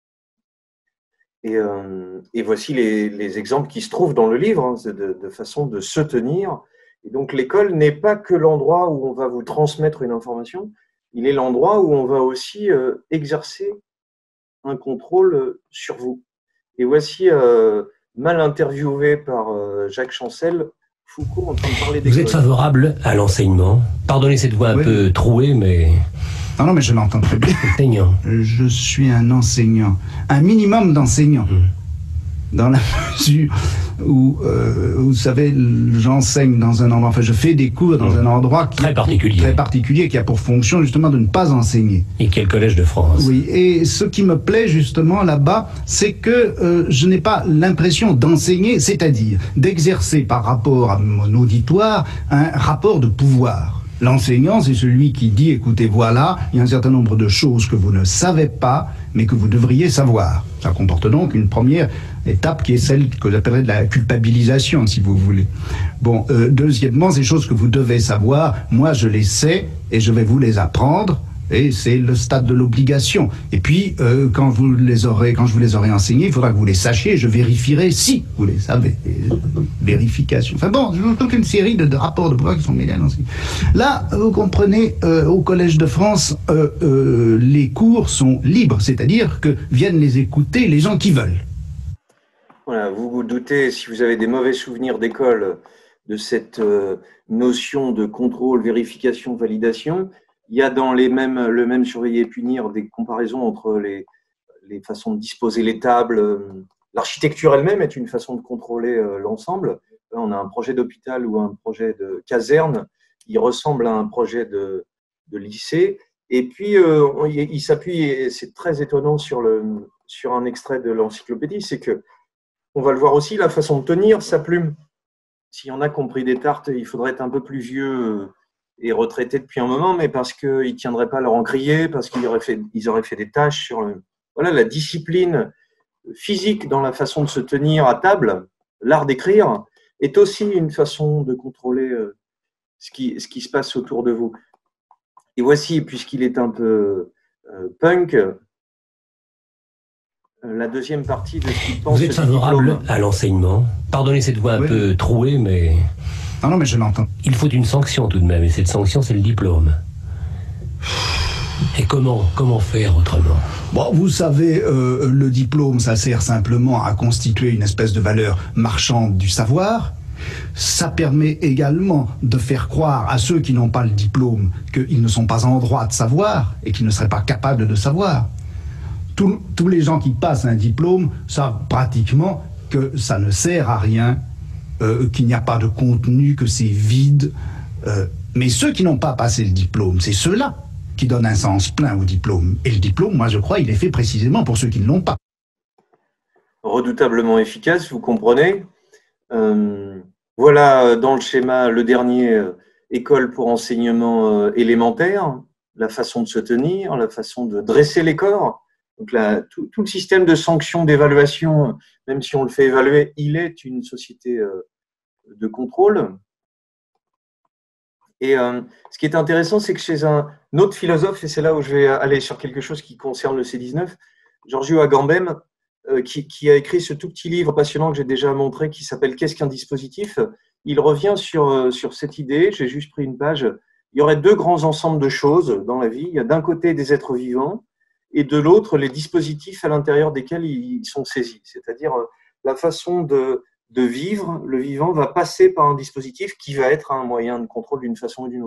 Et, euh, et voici les, les exemples qui se trouvent dans le livre, hein, de, de façon de se tenir. Et donc l'école n'est pas que l'endroit où on va vous transmettre une information, il est l'endroit où on va aussi euh, exercer un contrôle sur vous. Et voici, euh, mal interviewé par euh, Jacques Chancel, Foucault en train de parler d'école. Vous êtes favorable à l'enseignement? Pardonnez cette voix un oui. peu trouée, mais... Non, non, mais je l'entends très bien. Enseignant. Je suis un enseignant. Un minimum d'enseignant. Mmh. Dans la mesure où, euh, vous savez, j'enseigne dans un endroit, enfin je fais des cours dans mmh. un endroit qui très particulier. très particulier, qui a pour fonction justement de ne pas enseigner. Et quel collège de France? Oui, et ce qui me plaît justement là-bas, c'est que euh, je n'ai pas l'impression d'enseigner, c'est-à-dire d'exercer par rapport à mon auditoire un rapport de pouvoir. L'enseignant, c'est celui qui dit, écoutez, voilà, il y a un certain nombre de choses que vous ne savez pas, mais que vous devriez savoir. Ça comporte donc une première étape qui est celle que j'appellerais de la culpabilisation, si vous voulez. Bon, euh, deuxièmement, ces choses que vous devez savoir, moi je les sais et je vais vous les apprendre. Et c'est le stade de l'obligation. Et puis, euh, quand vous les aurez, quand je vous les aurai enseignés, il faudra que vous les sachiez et je vérifierai si vous les savez. Et, vérification. Enfin bon, toute une série de, de rapports de pouvoir qui sont mêlés à l'enseignement. Là, vous comprenez, euh, au Collège de France, euh, euh, les cours sont libres, c'est-à-dire que viennent les écouter les gens qui veulent. Voilà, vous vous doutez, si vous avez des mauvais souvenirs d'école, de cette euh, notion de contrôle, vérification, validation. Il y a dans les mêmes, le même surveiller et punir des comparaisons entre les, les façons de disposer les tables. L'architecture elle-même est une façon de contrôler l'ensemble. On a un projet d'hôpital ou un projet de caserne, il ressemble à un projet de, de lycée. Et puis, euh, il s'appuie, et c'est très étonnant, sur, le, sur un extrait de l'encyclopédie, c'est que on va le voir aussi, la façon de tenir sa plume. S'il y en a qui ont pris des tartes, il faudrait être un peu plus vieux et retraités depuis un moment, mais parce qu'ils ne tiendraient pas leur encrier, parce qu'ils auraient fait, ils auraient fait des tâches sur le... Voilà, la discipline physique dans la façon de se tenir à table, l'art d'écrire, est aussi une façon de contrôler ce qui, ce qui se passe autour de vous. Et voici, puisqu'il est un peu euh, punk, la deuxième partie de ce qu'il pense. Vous êtes favorable à l'enseignement? Pardonnez cette voix un oui. peu trouée, mais... Non, non, mais je l'entends. Il faut une sanction tout de même, et cette sanction, c'est le diplôme. Et comment, comment faire autrement? Bon, vous savez, euh, le diplôme, ça sert simplement à constituer une espèce de valeur marchande du savoir. Ça permet également de faire croire à ceux qui n'ont pas le diplôme qu'ils ne sont pas en droit de savoir et qu'ils ne seraient pas capables de savoir. Tous, tous les gens qui passent un diplôme savent pratiquement que ça ne sert à rien, euh, qu'il n'y a pas de contenu, que c'est vide. Euh, mais ceux qui n'ont pas passé le diplôme, c'est ceux-là qui donnent un sens plein au diplôme. Et le diplôme, moi je crois, il est fait précisément pour ceux qui ne l'ont pas. Redoutablement efficace, vous comprenez. Euh, voilà dans le schéma le dernier, euh, école pour enseignement euh, élémentaire, la façon de se tenir, la façon de dresser les corps. Donc là, tout, tout le système de sanction, d'évaluation, même si on le fait évaluer, il est une société euh, de contrôle. Et euh, ce qui est intéressant, c'est que chez un autre philosophe, et c'est là où je vais aller sur quelque chose qui concerne le C dix-neuf, Giorgio Agamben, euh, qui, qui a écrit ce tout petit livre passionnant que j'ai déjà montré, qui s'appelle « Qu'est-ce qu'un dispositif ?» Il revient sur, euh, sur cette idée, j'ai juste pris une page, il y aurait deux grands ensembles de choses dans la vie. Il y a d'un côté des êtres vivants, et de l'autre, les dispositifs à l'intérieur desquels ils sont saisis. C'est-à-dire la façon de, de vivre, le vivant va passer par un dispositif qui va être un moyen de contrôle d'une façon ou d'une autre.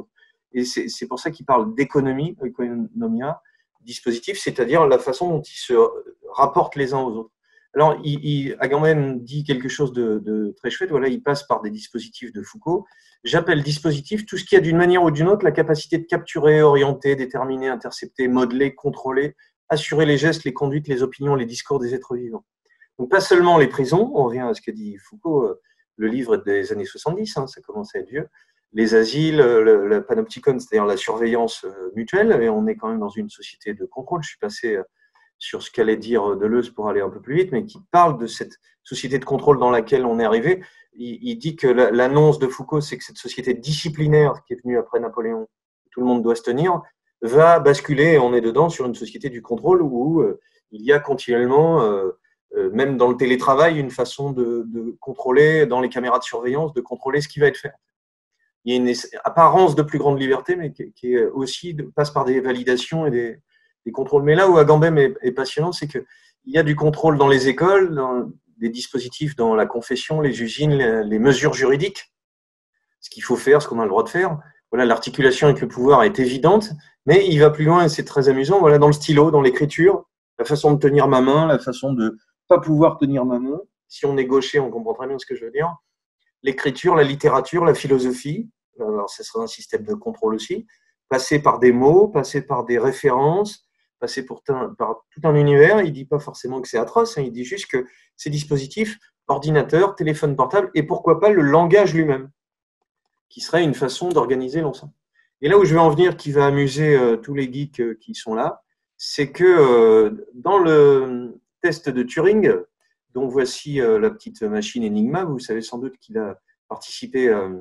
Et c'est pour ça qu'il parle d'économie, économia, dispositif, c'est-à-dire la façon dont ils se rapportent les uns aux autres. Alors, il, il, Agamben dit quelque chose de, de très chouette. Voilà, il passe par des dispositifs de Foucault. J'appelle dispositif tout ce qui a d'une manière ou d'une autre la capacité de capturer, orienter, déterminer, intercepter, modeler, contrôler, assurer les gestes, les conduites, les opinions, les discours des êtres vivants. Donc, pas seulement les prisons, on revient à ce qu'a dit Foucault, le livre des années soixante-dix, hein, ça commence à être vieux, les asiles, le, le panopticon, c'est-à-dire la surveillance mutuelle, et on est quand même dans une société de contrôle. Je suis passé sur ce qu'allait dire Deleuze pour aller un peu plus vite, mais qui parle de cette société de contrôle dans laquelle on est arrivé. Il, il dit que l'annonce de Foucault, c'est que cette société disciplinaire qui est venue après Napoléon, tout le monde doit se tenir, va basculer, et on est dedans, sur une société du contrôle où euh, il y a continuellement, euh, euh, même dans le télétravail, une façon de, de contrôler, dans les caméras de surveillance, de contrôler ce qui va être fait. Il y a une apparence de plus grande liberté, mais qui, qui est aussi passe par des validations et des, des contrôles. Mais là où Agamben est, est passionnant, c'est qu'il y a du contrôle dans les écoles, dans des dispositifs dans la confession, les usines, les, les mesures juridiques, ce qu'il faut faire, ce qu'on a le droit de faire. Voilà, l'articulation avec le pouvoir est évidente, mais il va plus loin et c'est très amusant. Voilà, dans le stylo, dans l'écriture, la façon de tenir ma main, la façon de pas pouvoir tenir ma main. Si on est gaucher, on comprend très bien ce que je veux dire. L'écriture, la littérature, la philosophie, alors ce sera un système de contrôle aussi, passer par des mots, passer par des références, passer pour un, par tout un univers. Il ne dit pas forcément que c'est atroce, hein, il dit juste que ces dispositifs, ordinateur, téléphone portable, et pourquoi pas le langage lui-même, qui serait une façon d'organiser l'ensemble. Et là où je vais en venir, qui va amuser euh, tous les geeks euh, qui sont là, c'est que euh, dans le test de Turing, dont voici euh, la petite machine Enigma, vous savez sans doute qu'il a participé euh,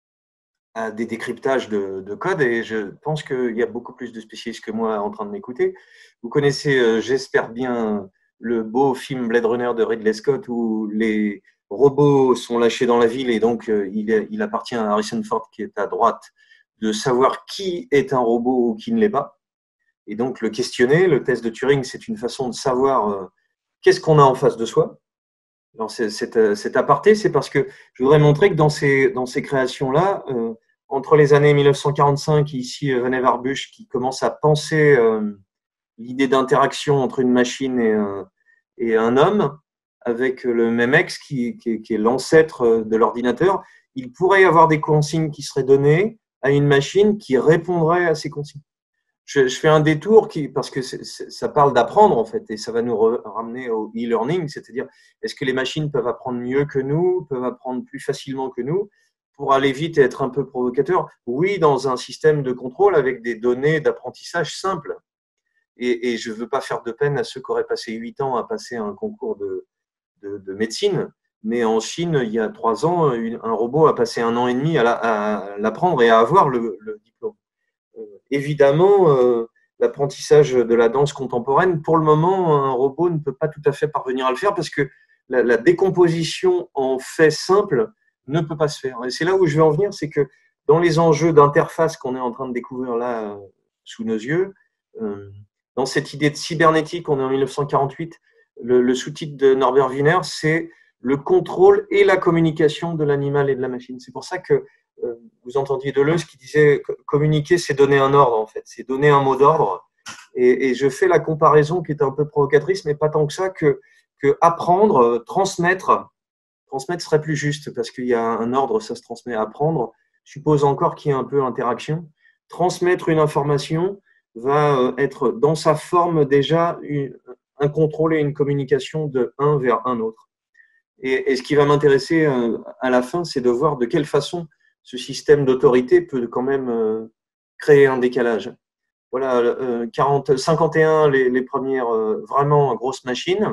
à des décryptages de, de code, et je pense qu'il y a beaucoup plus de spécialistes que moi en train de m'écouter. Vous connaissez, euh, j'espère bien, le beau film Blade Runner de Ridley Scott, où les robots sont lâchés dans la ville, et donc euh, il, est, il appartient à Harrison Ford, qui est à droite, de savoir qui est un robot ou qui ne l'est pas. Et donc le questionner, le test de Turing, c'est une façon de savoir euh, qu'est-ce qu'on a en face de soi. Dans cet, cet aparté, c'est parce que je voudrais montrer que dans ces, dans ces créations-là, euh, entre les années mille neuf cent quarante-cinq, ici René Warbuch, qui commence à penser euh, l'idée d'interaction entre une machine et un, et un homme, avec le MEMEX, qui, qui, qui est l'ancêtre de l'ordinateur, il pourrait y avoir des consignes qui seraient données à une machine qui répondrait à ces consignes. Je, je fais un détour qui, parce que c'est, c'est, ça parle d'apprendre en fait, et ça va nous re, ramener au e-learning, c'est-à-dire est-ce que les machines peuvent apprendre mieux que nous, peuvent apprendre plus facilement que nous, pour aller vite et être un peu provocateur? Oui, dans un système de contrôle avec des données d'apprentissage simples. Et, et je ne veux pas faire de peine à ceux qui auraient passé huit ans à passer un concours de, de, de médecine, mais en Chine, il y a trois ans, une, un robot a passé un an et demi à, la, à l'apprendre et à avoir le, le diplôme. Évidemment, euh, l'apprentissage de la danse contemporaine, pour le moment, un robot ne peut pas tout à fait parvenir à le faire parce que la, la décomposition en fait simple ne peut pas se faire. Et c'est là où je vais en venir, c'est que dans les enjeux d'interface qu'on est en train de découvrir là, euh, sous nos yeux, euh, dans cette idée de cybernétique, on est en mille neuf cent quarante-huit, le, le sous-titre de Norbert Wiener, c'est le contrôle et la communication de l'animal et de la machine. C'est pour ça que euh, vous entendiez Deleuze qui disait communiquer, c'est donner un ordre, en fait, c'est donner un mot d'ordre. Et, et je fais la comparaison qui est un peu provocatrice, mais pas tant que ça, que, que apprendre, transmettre, transmettre serait plus juste, parce qu'il y a un ordre, ça se transmet. Apprendre suppose encore qu'il y ait un peu d'interaction. Transmettre une information va être dans sa forme déjà une, un contrôle et une communication de un vers un autre. Et, et ce qui va m'intéresser euh, à la fin, c'est de voir de quelle façon ce système d'autorité peut quand même euh, créer un décalage. Voilà, euh, quarante, cinquante et un, les, les premières euh, vraiment grosses machines,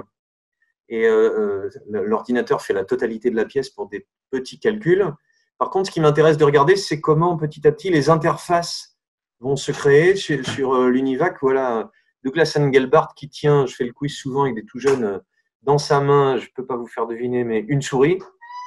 et euh, l'ordinateur fait la totalité de la pièce pour des petits calculs. Par contre, ce qui m'intéresse de regarder, c'est comment petit à petit les interfaces vont se créer sur, sur euh, l'Univac. Voilà, Douglas Engelbart qui tient, je fais le quiz souvent avec des tout jeunes, euh, dans sa main, je ne peux pas vous faire deviner, mais une souris.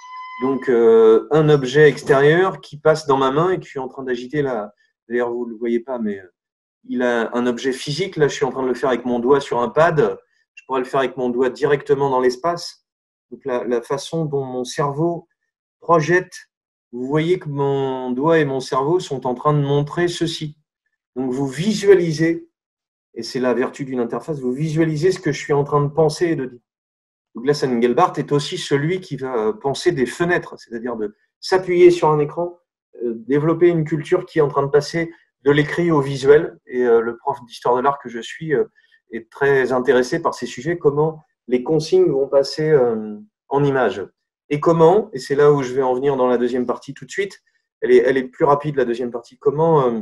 Donc, euh, un objet extérieur qui passe dans ma main et que je suis en train d'agiter là. D'ailleurs, vous ne le voyez pas, mais il a un objet physique. Là, je suis en train de le faire avec mon doigt sur un pad. Je pourrais le faire avec mon doigt directement dans l'espace. Donc, la, la façon dont mon cerveau projette vous voyez que mon doigt et mon cerveau sont en train de montrer ceci. Donc, vous visualisez, et c'est la vertu d'une interface, vous visualisez ce que je suis en train de penser et de dire. Douglas Engelbart est aussi celui qui va penser des fenêtres, c'est-à-dire de s'appuyer sur un écran, euh, développer une culture qui est en train de passer de l'écrit au visuel. Et euh, le prof d'histoire de l'art que je suis euh, est très intéressé par ces sujets, comment les consignes vont passer euh, en images. Et comment, et c'est là où je vais en venir dans la deuxième partie tout de suite, elle est, elle est plus rapide la deuxième partie, comment euh,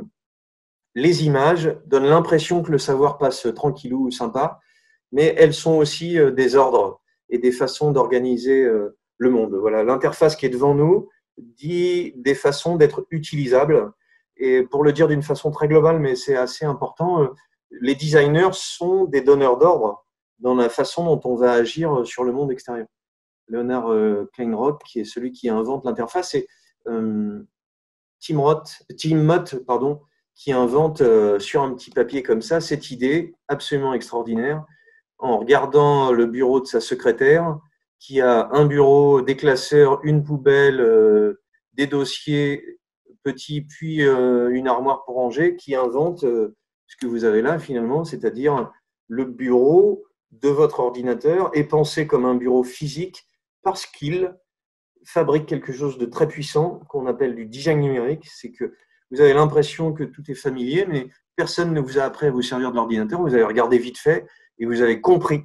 les images donnent l'impression que le savoir passe tranquillou ou sympa, mais elles sont aussi euh, des ordres et des façons d'organiser euh, le monde. Voilà, l'interface qui est devant nous dit des façons d'être utilisables. Et pour le dire d'une façon très globale, mais c'est assez important, euh, les designers sont des donneurs d'ordre dans la façon dont on va agir sur le monde extérieur. Leonard euh, Kleinroth, qui est celui qui invente l'interface, et euh, Tim Roth, Tim Mott, pardon, qui invente euh, sur un petit papier comme ça cette idée absolument extraordinaire, en regardant le bureau de sa secrétaire, qui a un bureau, des classeurs, une poubelle, euh, des dossiers petits, puis euh, une armoire pour ranger, qui invente euh, ce que vous avez là finalement, c'est-à-dire le bureau de votre ordinateur est pensé comme un bureau physique parce qu'il fabrique quelque chose de très puissant qu'on appelle du design numérique. C'est que vous avez l'impression que tout est familier, mais personne ne vous a appris à vous servir de l'ordinateur. Vous avez regardé vite fait et vous avez compris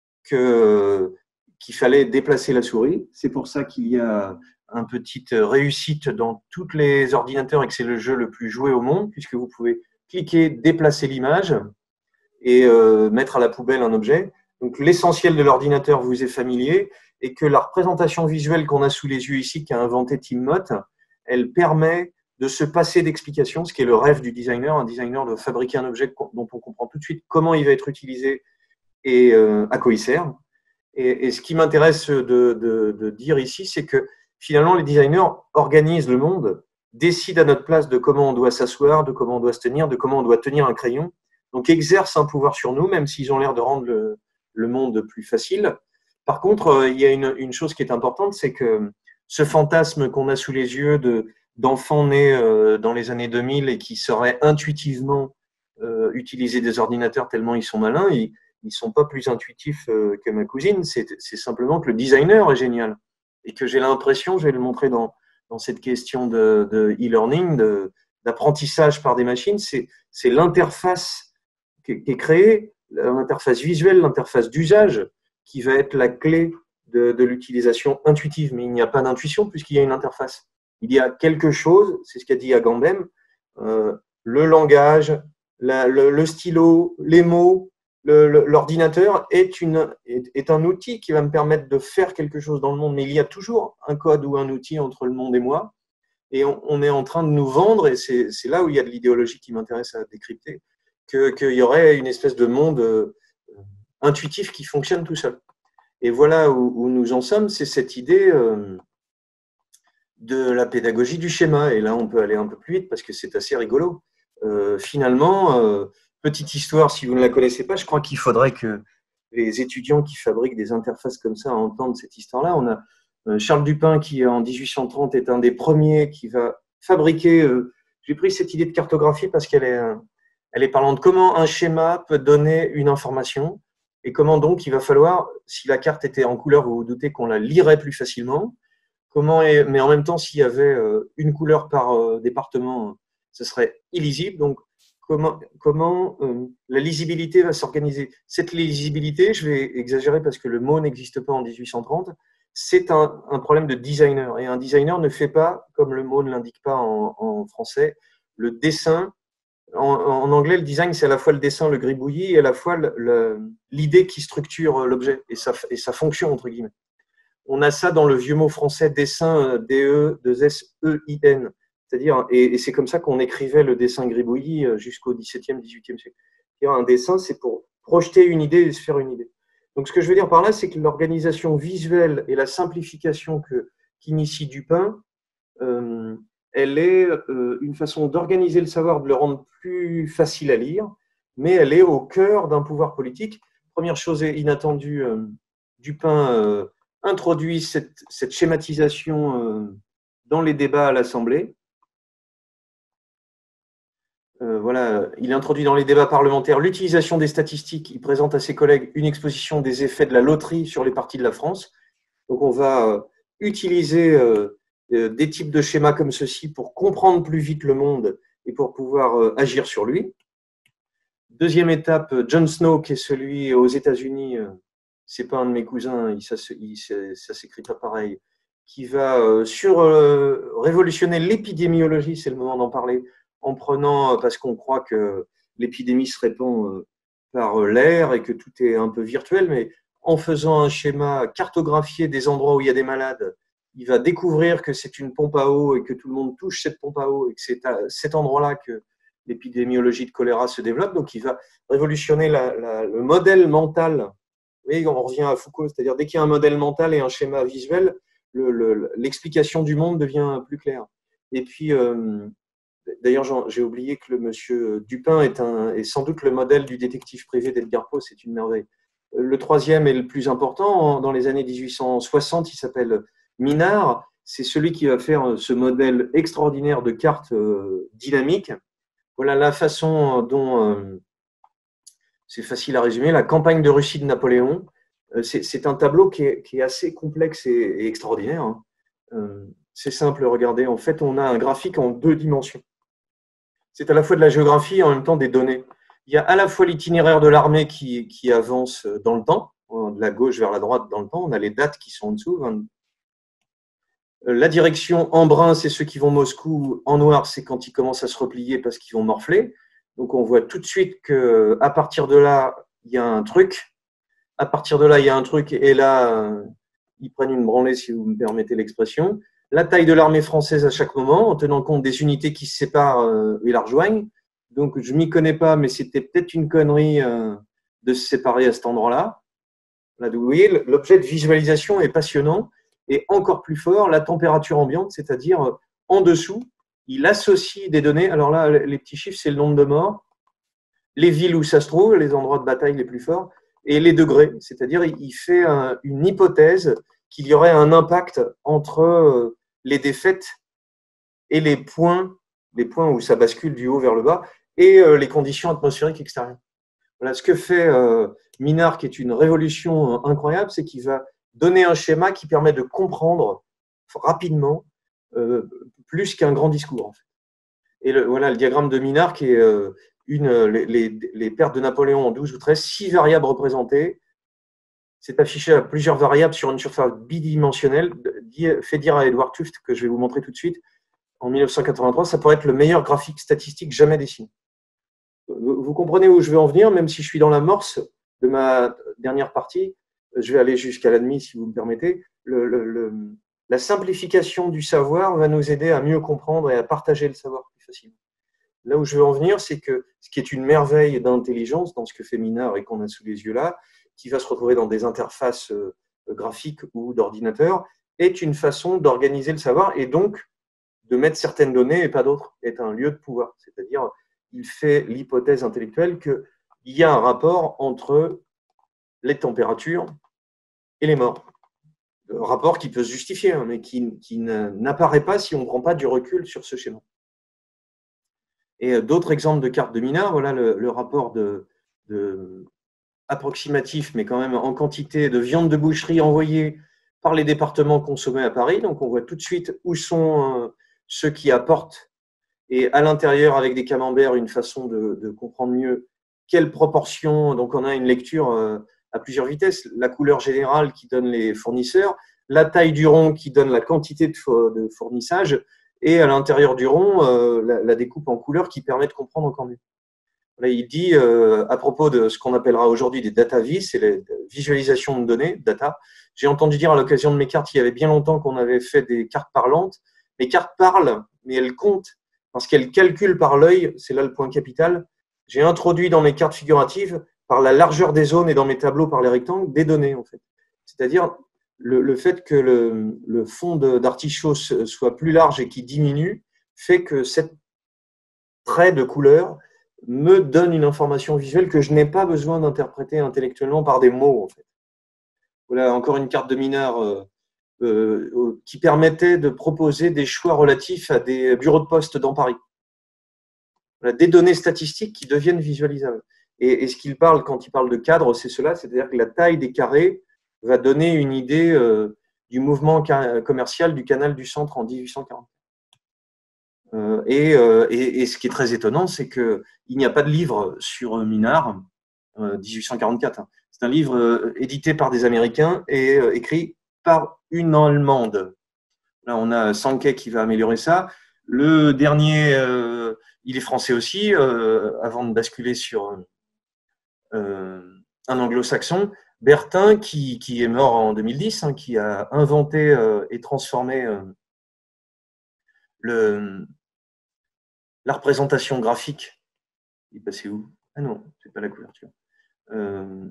que, qu'il fallait déplacer la souris. C'est pour ça qu'il y a une petite réussite dans tous les ordinateurs et que c'est le jeu le plus joué au monde, puisque vous pouvez cliquer, déplacer l'image et euh, mettre à la poubelle un objet. Donc l'essentiel de l'ordinateur vous est familier et que la représentation visuelle qu'on a sous les yeux ici, qu'a inventé Tim Mott, elle permet de se passer d'explications, ce qui est le rêve du designer. Un designer doit fabriquer un objet dont on comprend tout de suite comment il va être utilisé et euh, à quoi il sert. Et, et ce qui m'intéresse de, de, de dire ici, c'est que finalement, les designers organisent le monde, décident à notre place de comment on doit s'asseoir, de comment on doit se tenir, de comment on doit tenir un crayon. Donc, exercent un pouvoir sur nous, même s'ils ont l'air de rendre le, le monde plus facile. Par contre, il y a une, une chose qui est importante, c'est que ce fantasme qu'on a sous les yeux de, d'enfants nés euh, dans les années deux mille et qui sauraient intuitivement euh, utiliser des ordinateurs tellement ils sont malins, ils ne sont pas plus intuitifs euh, que ma cousine. C'est, c'est simplement que le designer est génial. Et que j'ai l'impression, je vais le montrer dans, dans cette question de, de e-learning, de, d'apprentissage par des machines, c'est, c'est l'interface qui, qui est créée, l'interface visuelle, l'interface d'usage, qui va être la clé de, de l'utilisation intuitive. Mais il n'y a pas d'intuition puisqu'il y a une interface. Il y a quelque chose, c'est ce qu'a dit Agamben, euh, le langage, la, le, le stylo, les mots, le, le, l'ordinateur est, une, est, est un outil qui va me permettre de faire quelque chose dans le monde. Mais il y a toujours un code ou un outil entre le monde et moi. Et on, on est en train de nous vendre, et c'est, c'est là où il y a de l'idéologie qui m'intéresse à décrypter, que, qu'il y aurait une espèce de monde euh, intuitif qui fonctionne tout seul. Et voilà où, où nous en sommes, c'est cette idée euh, de la pédagogie du schéma. Et là, on peut aller un peu plus vite parce que c'est assez rigolo. Euh, finalement, euh, petite histoire, si vous ne la connaissez pas, je crois qu'il faudrait que les étudiants qui fabriquent des interfaces comme ça entendent cette histoire-là. On a euh, Charles Dupin qui, en dix-huit cent trente, est un des premiers qui va fabriquer… Euh, j'ai pris cette idée de cartographie parce qu'elle est, euh, elle est parlant de comment un schéma peut donner une information et comment donc il va falloir, si la carte était en couleur, vous vous doutez qu'on la lirait plus facilement. Comment est, mais en même temps, s'il y avait une couleur par département, ce serait illisible. Donc, comment, comment euh, la lisibilité va s'organiser? Cette lisibilité, je vais exagérer parce que le mot n'existe pas en dix-huit cent trente, c'est un, un problème de designer. Et un designer ne fait pas, comme le mot ne l'indique pas en, en français, le dessin. En, en anglais, le design, c'est à la fois le dessin, le gribouillis, et à la fois le, le, l'idée qui structure l'objet et sa, et sa fonction, entre guillemets. On a ça dans le vieux mot français dessin, D E deux S E I N. C'est-à-dire, et, et c'est comme ça qu'on écrivait le dessin gribouillis jusqu'au dix-septième, dix-huitième siècle. C'est-à-dire, un dessin, c'est pour projeter une idée et se faire une idée. Donc, ce que je veux dire par là, c'est que l'organisation visuelle et la simplification que, qu'initie Dupin, euh, elle est euh, une façon d'organiser le savoir, de le rendre plus facile à lire, mais elle est au cœur d'un pouvoir politique. Première chose inattendue, euh, Dupin euh, introduit cette, cette schématisation euh, dans les débats à l'Assemblée. Euh, voilà, il introduit dans les débats parlementaires l'utilisation des statistiques. Il présente à ses collègues une exposition des effets de la loterie sur les partis de la France. Donc, on va euh, utiliser euh, euh, des types de schémas comme ceci pour comprendre plus vite le monde et pour pouvoir euh, agir sur lui. Deuxième étape, Jon Snow, qui est celui aux États-Unis, euh, c'est pas un de mes cousins, il, ça, il, ça s'écrit pas pareil, qui va euh, sur euh, révolutionner l'épidémiologie, c'est le moment d'en parler, en prenant, parce qu'on croit que l'épidémie se répand par l'air et que tout est un peu virtuel, mais en faisant un schéma cartographié des endroits où il y a des malades, il va découvrir que c'est une pompe à eau et que tout le monde touche cette pompe à eau et que c'est à cet endroit-là que l'épidémiologie de choléra se développe. Donc, il va révolutionner la, la, le modèle mental. Et on revient à Foucault, c'est-à-dire dès qu'il y a un modèle mental et un schéma visuel, l'explication le, le, du monde devient plus claire. Et puis, euh, d'ailleurs, j'ai oublié que le monsieur Dupin est, un, est sans doute le modèle du détective privé d'Edgar Poe, c'est une merveille. Le troisième est le plus important, dans les années mille huit cent soixante, il s'appelle Minard, c'est celui qui va faire ce modèle extraordinaire de carte euh, dynamique. Voilà la façon dont, euh, c'est facile à résumer, la campagne de Russie de Napoléon, euh, c'est un tableau qui est, qui est assez complexe et, et extraordinaire. Hein. Euh, c'est simple, regardez, en fait, on a un graphique en deux dimensions. C'est à la fois de la géographie et en même temps des données. Il y a à la fois l'itinéraire de l'armée qui, qui avance dans le temps, de la gauche vers la droite dans le temps, on a les dates qui sont en dessous. La direction en brun, c'est ceux qui vont Moscou, en noir, c'est quand ils commencent à se replier parce qu'ils vont morfler. Donc on voit tout de suite qu'à partir de là, il y a un truc, à partir de là, il y a un truc, et là, ils prennent une branlée, si vous me permettez l'expression. La taille de l'armée française à chaque moment, en tenant compte des unités qui se séparent et la rejoignent. Donc, je ne m'y connais pas, mais c'était peut-être une connerie euh, de se séparer à cet endroit-là. Là, vous voyez, l'objet de visualisation est passionnant et encore plus fort, la température ambiante, c'est-à-dire euh, en dessous, il associe des données. Alors là, les petits chiffres, c'est le nombre de morts, les villes où ça se trouve, les endroits de bataille les plus forts, et les degrés, c'est-à-dire il fait un, une hypothèse qu'il y aurait un impact entre euh, les défaites et les points, les points où ça bascule du haut vers le bas, et euh, les conditions atmosphériques extérieures. Voilà, ce que fait euh, Minard, qui est une révolution euh, incroyable, c'est qu'il va donner un schéma qui permet de comprendre rapidement euh, plus qu'un grand discours. En fait. Et le, voilà le diagramme de Minard qui est euh, une, les, les, les pertes de Napoléon en douze ou treize, six variables représentées. C'est affiché à plusieurs variables sur une surface bidimensionnelle. Fait dire à Edward Tufte, que je vais vous montrer tout de suite, en mille neuf cent quatre-vingt-trois, ça pourrait être le meilleur graphique statistique jamais dessiné. Vous comprenez où je veux en venir, même si je suis dans l'amorce de ma dernière partie, je vais aller jusqu'à l'admis si vous me permettez. Le, le, le, la simplification du savoir va nous aider à mieux comprendre et à partager le savoir plus facilement. Là où je veux en venir, c'est que ce qui est une merveille d'intelligence dans ce que fait Minard et qu'on a sous les yeux là, qui va se retrouver dans des interfaces graphiques ou d'ordinateur, est une façon d'organiser le savoir et donc de mettre certaines données et pas d'autres, est un lieu de pouvoir. C'est-à-dire, il fait l'hypothèse intellectuelle qu'il y a un rapport entre les températures et les morts. Un rapport qui peut se justifier, hein, mais qui, qui n'apparaît pas si on ne prend pas du recul sur ce schéma. Et d'autres exemples de cartes de Minard, voilà le, le rapport de, de approximatif, mais quand même en quantité de viande de boucherie envoyée par les départements consommés à Paris. Donc on voit tout de suite où sont euh, ceux qui apportent, et à l'intérieur, avec des camemberts, une façon de, de comprendre mieux quelle proportion. Donc on a une lecture euh, à plusieurs vitesses, la couleur générale qui donne les fournisseurs, la taille du rond qui donne la quantité de, de fournissage, et à l'intérieur du rond, euh, la, la découpe en couleurs qui permet de comprendre encore mieux. Là, il dit, euh, à propos de ce qu'on appellera aujourd'hui des data vis, c'est les visualisations de données, data. J'ai entendu dire à l'occasion de mes cartes, il y avait bien longtemps qu'on avait fait des cartes parlantes. Les cartes parlent, mais elles comptent, parce qu'elles calculent par l'œil, c'est là le point capital. J'ai introduit dans mes cartes figuratives, par la largeur des zones et dans mes tableaux par les rectangles, des données, en fait. C'est-à-dire le, le fait que le, le fond d'artichaut soit plus large et qui diminue, fait que cette trait de couleur me donne une information visuelle que je n'ai pas besoin d'interpréter intellectuellement par des mots, en fait. Voilà encore une carte de Minard euh, euh, qui permettait de proposer des choix relatifs à des bureaux de poste dans Paris. Voilà, des données statistiques qui deviennent visualisables. Et, et ce qu'il parle quand il parle de cadre, c'est cela, c'est-à-dire que la taille des carrés va donner une idée euh, du mouvement commercial du canal du centre en dix-huit cent quarante. Euh, et, euh, et, et ce qui est très étonnant, c'est qu'il n'y a pas de livre sur Minard, euh, dix-huit cent quarante-quatre. Hein. C'est un livre euh, édité par des Américains et euh, écrit par une Allemande. Là, on a Sankey qui va améliorer ça. Le dernier, euh, il est français aussi, euh, avant de basculer sur euh, un anglo-saxon. Bertin, qui, qui est mort en deux mille dix, hein, qui a inventé euh, et transformé euh, le, la représentation graphique. Il est passé où? Ah non, c'est pas la couverture. Euh,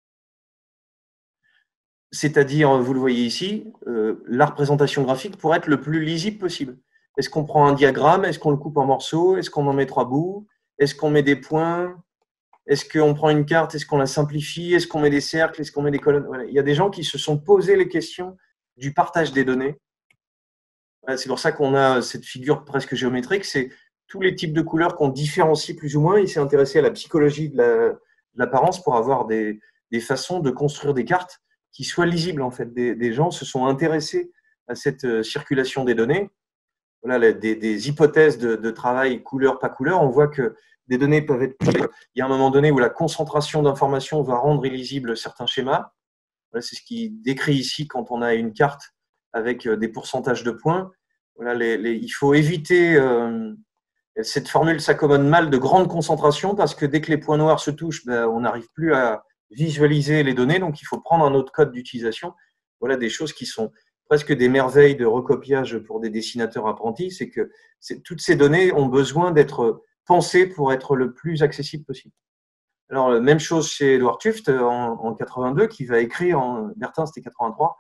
C'est-à-dire, vous le voyez ici, euh, la représentation graphique pour être le plus lisible possible. Est-ce qu'on prend un diagramme? Est-ce qu'on le coupe en morceaux? Est-ce qu'on en met trois bouts? Est-ce qu'on met des points? Est-ce qu'on prend une carte? Est-ce qu'on la simplifie? Est-ce qu'on met des cercles? Est-ce qu'on met des colonnes? Voilà. Il y a des gens qui se sont posés les questions du partage des données. Voilà, c'est pour ça qu'on a cette figure presque géométrique. C'est tous les types de couleurs qu'on différencie plus ou moins. Il s'est intéressé à la psychologie de l'apparence pour avoir des, des façons de construire des cartes qui soient lisibles. En fait, des, des gens se sont intéressés à cette circulation des données. Voilà, des, des hypothèses de, de travail couleur pas couleur. On voit que des données peuvent être. Il y a un moment donné où la concentration d'informations va rendre illisibles certains schémas. Voilà, c'est ce qu'il décrit ici quand on a une carte avec des pourcentages de points. Voilà, les, les, il faut éviter. Euh, cette formule s'accommode mal de grande concentration parce que dès que les points noirs se touchent, ben, on n'arrive plus à visualiser les données. Donc, il faut prendre un autre code d'utilisation. Voilà des choses qui sont presque des merveilles de recopiage pour des dessinateurs apprentis. C'est que toutes ces données ont besoin d'être pensées pour être le plus accessible possible. Alors, même chose chez Edward Tufte en, en quatre-vingt-deux, qui va écrire, en Bertin c'était quatre-vingt-trois,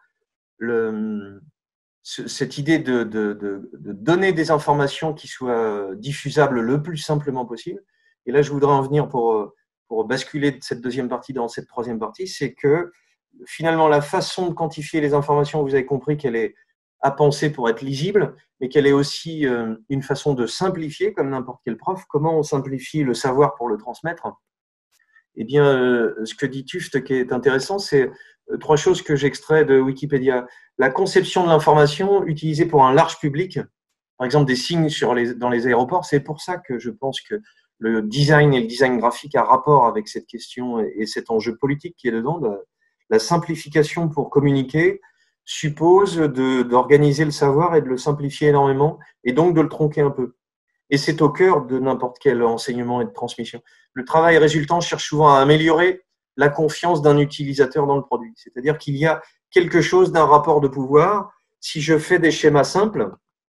le, ce, cette idée de, de, de, de donner des informations qui soient diffusables le plus simplement possible. Et là, je voudrais en venir pour, pour basculer de cette deuxième partie dans cette troisième partie, c'est que finalement, la façon de quantifier les informations, vous avez compris qu'elle est à penser pour être lisible, mais qu'elle est aussi euh, une façon de simplifier, comme n'importe quel prof. Comment on simplifie le savoir pour le transmettre? Eh bien, euh, ce que dit Tufte qui est intéressant, c'est euh, trois choses que j'extrais de Wikipédia. La conception de l'information utilisée pour un large public, par exemple des signes sur les, dans les aéroports, c'est pour ça que je pense que le design et le design graphique a rapport avec cette question et, et cet enjeu politique qui est dedans. De, la simplification pour communiquer suppose de, d'organiser le savoir et de le simplifier énormément et donc de le tronquer un peu. Et c'est au cœur de n'importe quel enseignement et de transmission. Le travail résultant cherche souvent à améliorer la confiance d'un utilisateur dans le produit. C'est-à-dire qu'il y a quelque chose d'un rapport de pouvoir. Si je fais des schémas simples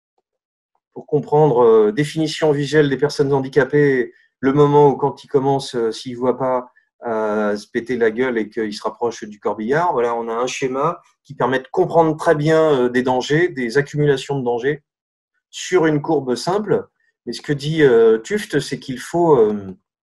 pour comprendre euh, définition visuelle des personnes handicapées, le moment où quand ils commencent, euh, s'ils ne voient pas, à se péter la gueule et qu'il se rapproche du corbillard. Voilà, on a un schéma qui permet de comprendre très bien des dangers, des accumulations de dangers sur une courbe simple. Mais ce que dit euh, Tufte, c'est qu'il faut euh,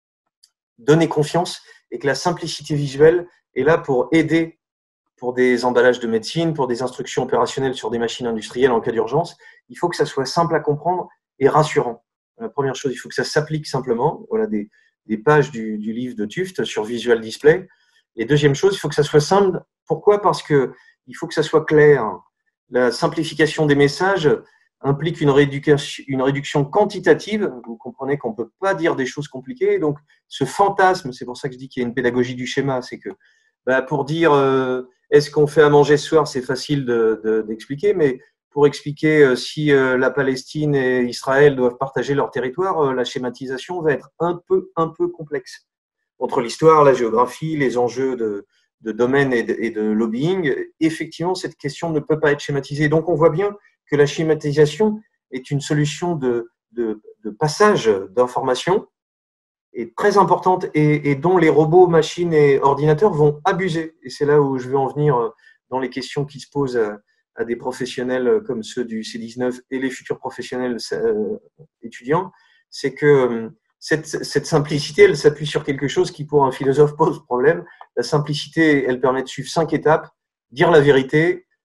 donner confiance et que la simplicité visuelle est là pour aider pour des emballages de médecine, pour des instructions opérationnelles sur des machines industrielles en cas d'urgence. Il faut que ça soit simple à comprendre et rassurant. La première chose, il faut que ça s'applique simplement. Voilà des des pages du, du livre de Tufte sur Visual Display. Et deuxième chose, il faut que ça soit simple. Pourquoi? Parce que il faut que ça soit clair. La simplification des messages implique une réduction, une réduction quantitative. Vous comprenez qu'on ne peut pas dire des choses compliquées. Donc, ce fantasme, c'est pour ça que je dis qu'il y a une pédagogie du schéma, c'est que bah, pour dire euh, est-ce qu'on fait à manger ce soir, c'est facile de, de, d'expliquer, mais pour expliquer euh, si euh, la Palestine et Israël doivent partager leur territoire, euh, la schématisation va être un peu, un peu complexe. Entre l'histoire, la géographie, les enjeux de, de domaine et de, et de lobbying, effectivement, cette question ne peut pas être schématisée. Donc, on voit bien que la schématisation est une solution de, de, de passage d'informations est très importante et, et dont les robots, machines et ordinateurs vont abuser. Et c'est là où je veux en venir dans les questions qui se posent à, à des professionnels comme ceux du C dix-neuf et les futurs professionnels euh, étudiants, c'est que euh, cette, cette simplicité, elle s'appuie sur quelque chose qui, pour un philosophe, pose problème. La simplicité, elle permet de suivre cinq étapes, dire la vérité,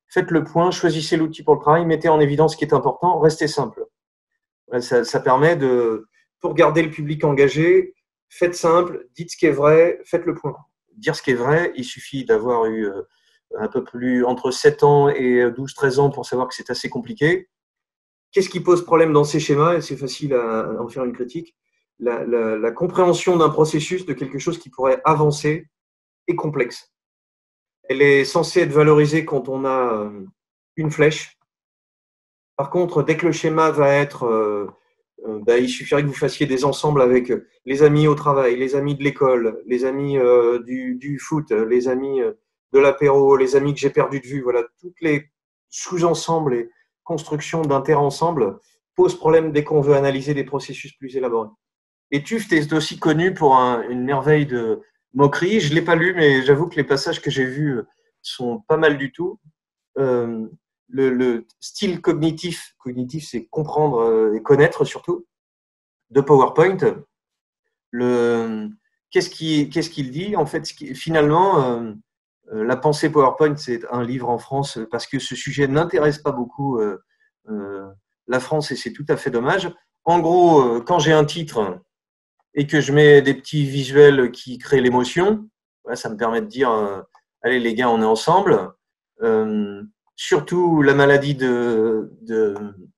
faites le point, choisissez l'outil pour le travail, mettez en évidence ce qui est important, restez simple. Ça, ça permet de, pour garder le public engagé, faites simple, dites ce qui est vrai, faites le point. Dire ce qui est vrai, il suffit d'avoir eu un peu plus entre sept ans et douze treize ans pour savoir que c'est assez compliqué. Qu'est-ce qui pose problème dans ces schémas? Et c'est facile à en faire une critique. La, la, la compréhension d'un processus, de quelque chose qui pourrait avancer, est complexe. Elle est censée être valorisée quand on a une flèche. Par contre, dès que le schéma va être… Euh, euh, bah, il suffirait que vous fassiez des ensembles avec les amis au travail, les amis de l'école, les amis euh, du, du foot, les amis de l'apéro, les amis que j'ai perdu de vue. Voilà, toutes les sous-ensembles et constructions d'un terre-ensemble posent problème dès qu'on veut analyser des processus plus élaborés. Et Tuft est aussi connu pour un, une merveille de moquerie. Je ne l'ai pas lu, mais j'avoue que les passages que j'ai vus sont pas mal du tout. Euh, le, le style cognitif, cognitif c'est comprendre et connaître surtout, de PowerPoint. Le, qu'est-ce qu'il, qu'est-ce qu'il dit? En fait, finalement, euh, la pensée PowerPoint, c'est un livre en France parce que ce sujet n'intéresse pas beaucoup euh, euh, la France et c'est tout à fait dommage. En gros, euh, quand j'ai un titre et que je mets des petits visuels qui créent l'émotion, voilà, ça me permet de dire euh, allez les gars, on est ensemble. Euh, surtout la maladie de, de,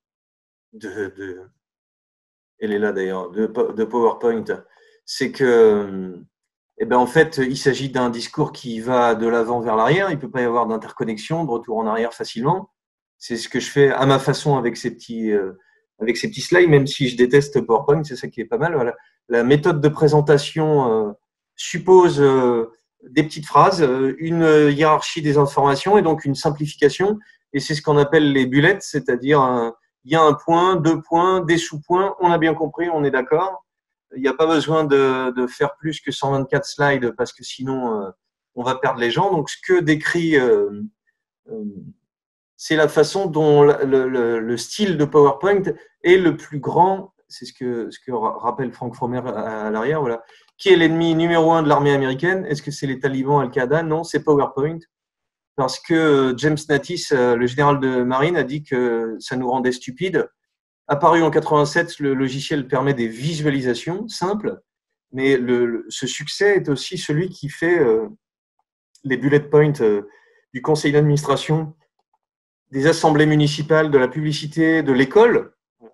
de, de elle est là d'ailleurs, de, de PowerPoint, c'est que eh ben, en fait, il s'agit d'un discours qui va de l'avant vers l'arrière. Il ne peut pas y avoir d'interconnexion, de retour en arrière facilement. C'est ce que je fais à ma façon avec ces petits, euh, avec ces petits slides, même si je déteste PowerPoint, c'est ça qui est pas mal. Voilà. La méthode de présentation euh, suppose euh, des petites phrases, une hiérarchie des informations et donc une simplification. Et c'est ce qu'on appelle les bullets, c'est-à-dire un, il y a un point, deux points, des sous-points. On a bien compris, on est d'accord. Il n'y a pas besoin de, de faire plus que cent vingt-quatre slides parce que sinon euh, on va perdre les gens. Donc ce que décrit, euh, euh, c'est la façon dont le, le, le style de PowerPoint est le plus grand. C'est ce que, ce que rappelle Frank Fromer à, à l'arrière. Voilà. Qui est l'ennemi numéro un de l'armée américaine? Est-ce que c'est les talibans, Al-Qaïda? Non, c'est PowerPoint. Parce que James Mattis, le général de marine, a dit que ça nous rendait stupides. Apparu en quatre-vingt-sept, le logiciel permet des visualisations simples, mais le, le, ce succès est aussi celui qui fait euh, les bullet points euh, du conseil d'administration, des assemblées municipales, de la publicité, de l'école.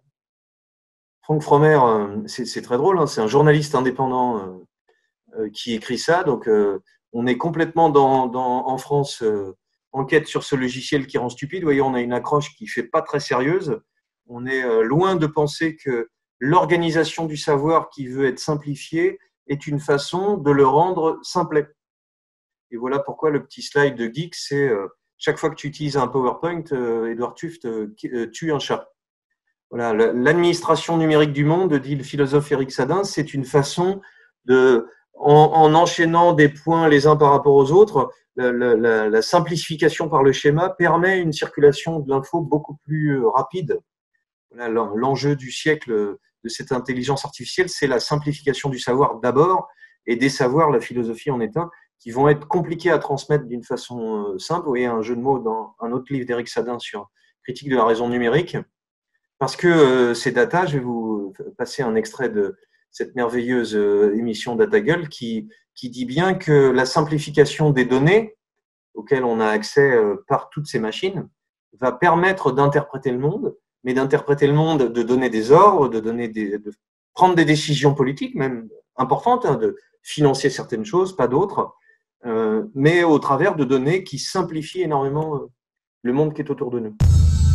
Frank Fromer, euh, c'est très drôle, hein, c'est un journaliste indépendant euh, euh, qui écrit ça, donc euh, on est complètement dans, dans, en France euh, en quête sur ce logiciel qui rend stupide. Vous voyez, on a une accroche qui ne fait pas très sérieuse. On est loin de penser que l'organisation du savoir qui veut être simplifiée est une façon de le rendre simplet. Et voilà pourquoi le petit slide de Geek, c'est euh, chaque fois que tu utilises un PowerPoint, euh, Edouard Tuft euh, tue un chat. Voilà, l'administration numérique du monde, dit le philosophe Éric Sadin, c'est une façon de, en, en enchaînant des points les uns par rapport aux autres, la, la, la simplification par le schéma permet une circulation de l'info beaucoup plus rapide. L'enjeu du siècle de cette intelligence artificielle, c'est la simplification du savoir d'abord, et des savoirs, la philosophie en est un, qui vont être compliqués à transmettre d'une façon simple. Vous voyez un jeu de mots dans un autre livre d'Éric Sadin sur critique de la raison numérique, parce que euh, ces data, je vais vous passer un extrait de cette merveilleuse euh, émission DataGull qui, qui dit bien que la simplification des données auxquelles on a accès euh, par toutes ces machines va permettre d'interpréter le monde, mais d'interpréter le monde, de donner des ordres, de, donner des, de prendre des décisions politiques, même importantes, hein, de financer certaines choses, pas d'autres, euh, mais au travers de données qui simplifient énormément euh, le monde qui est autour de nous.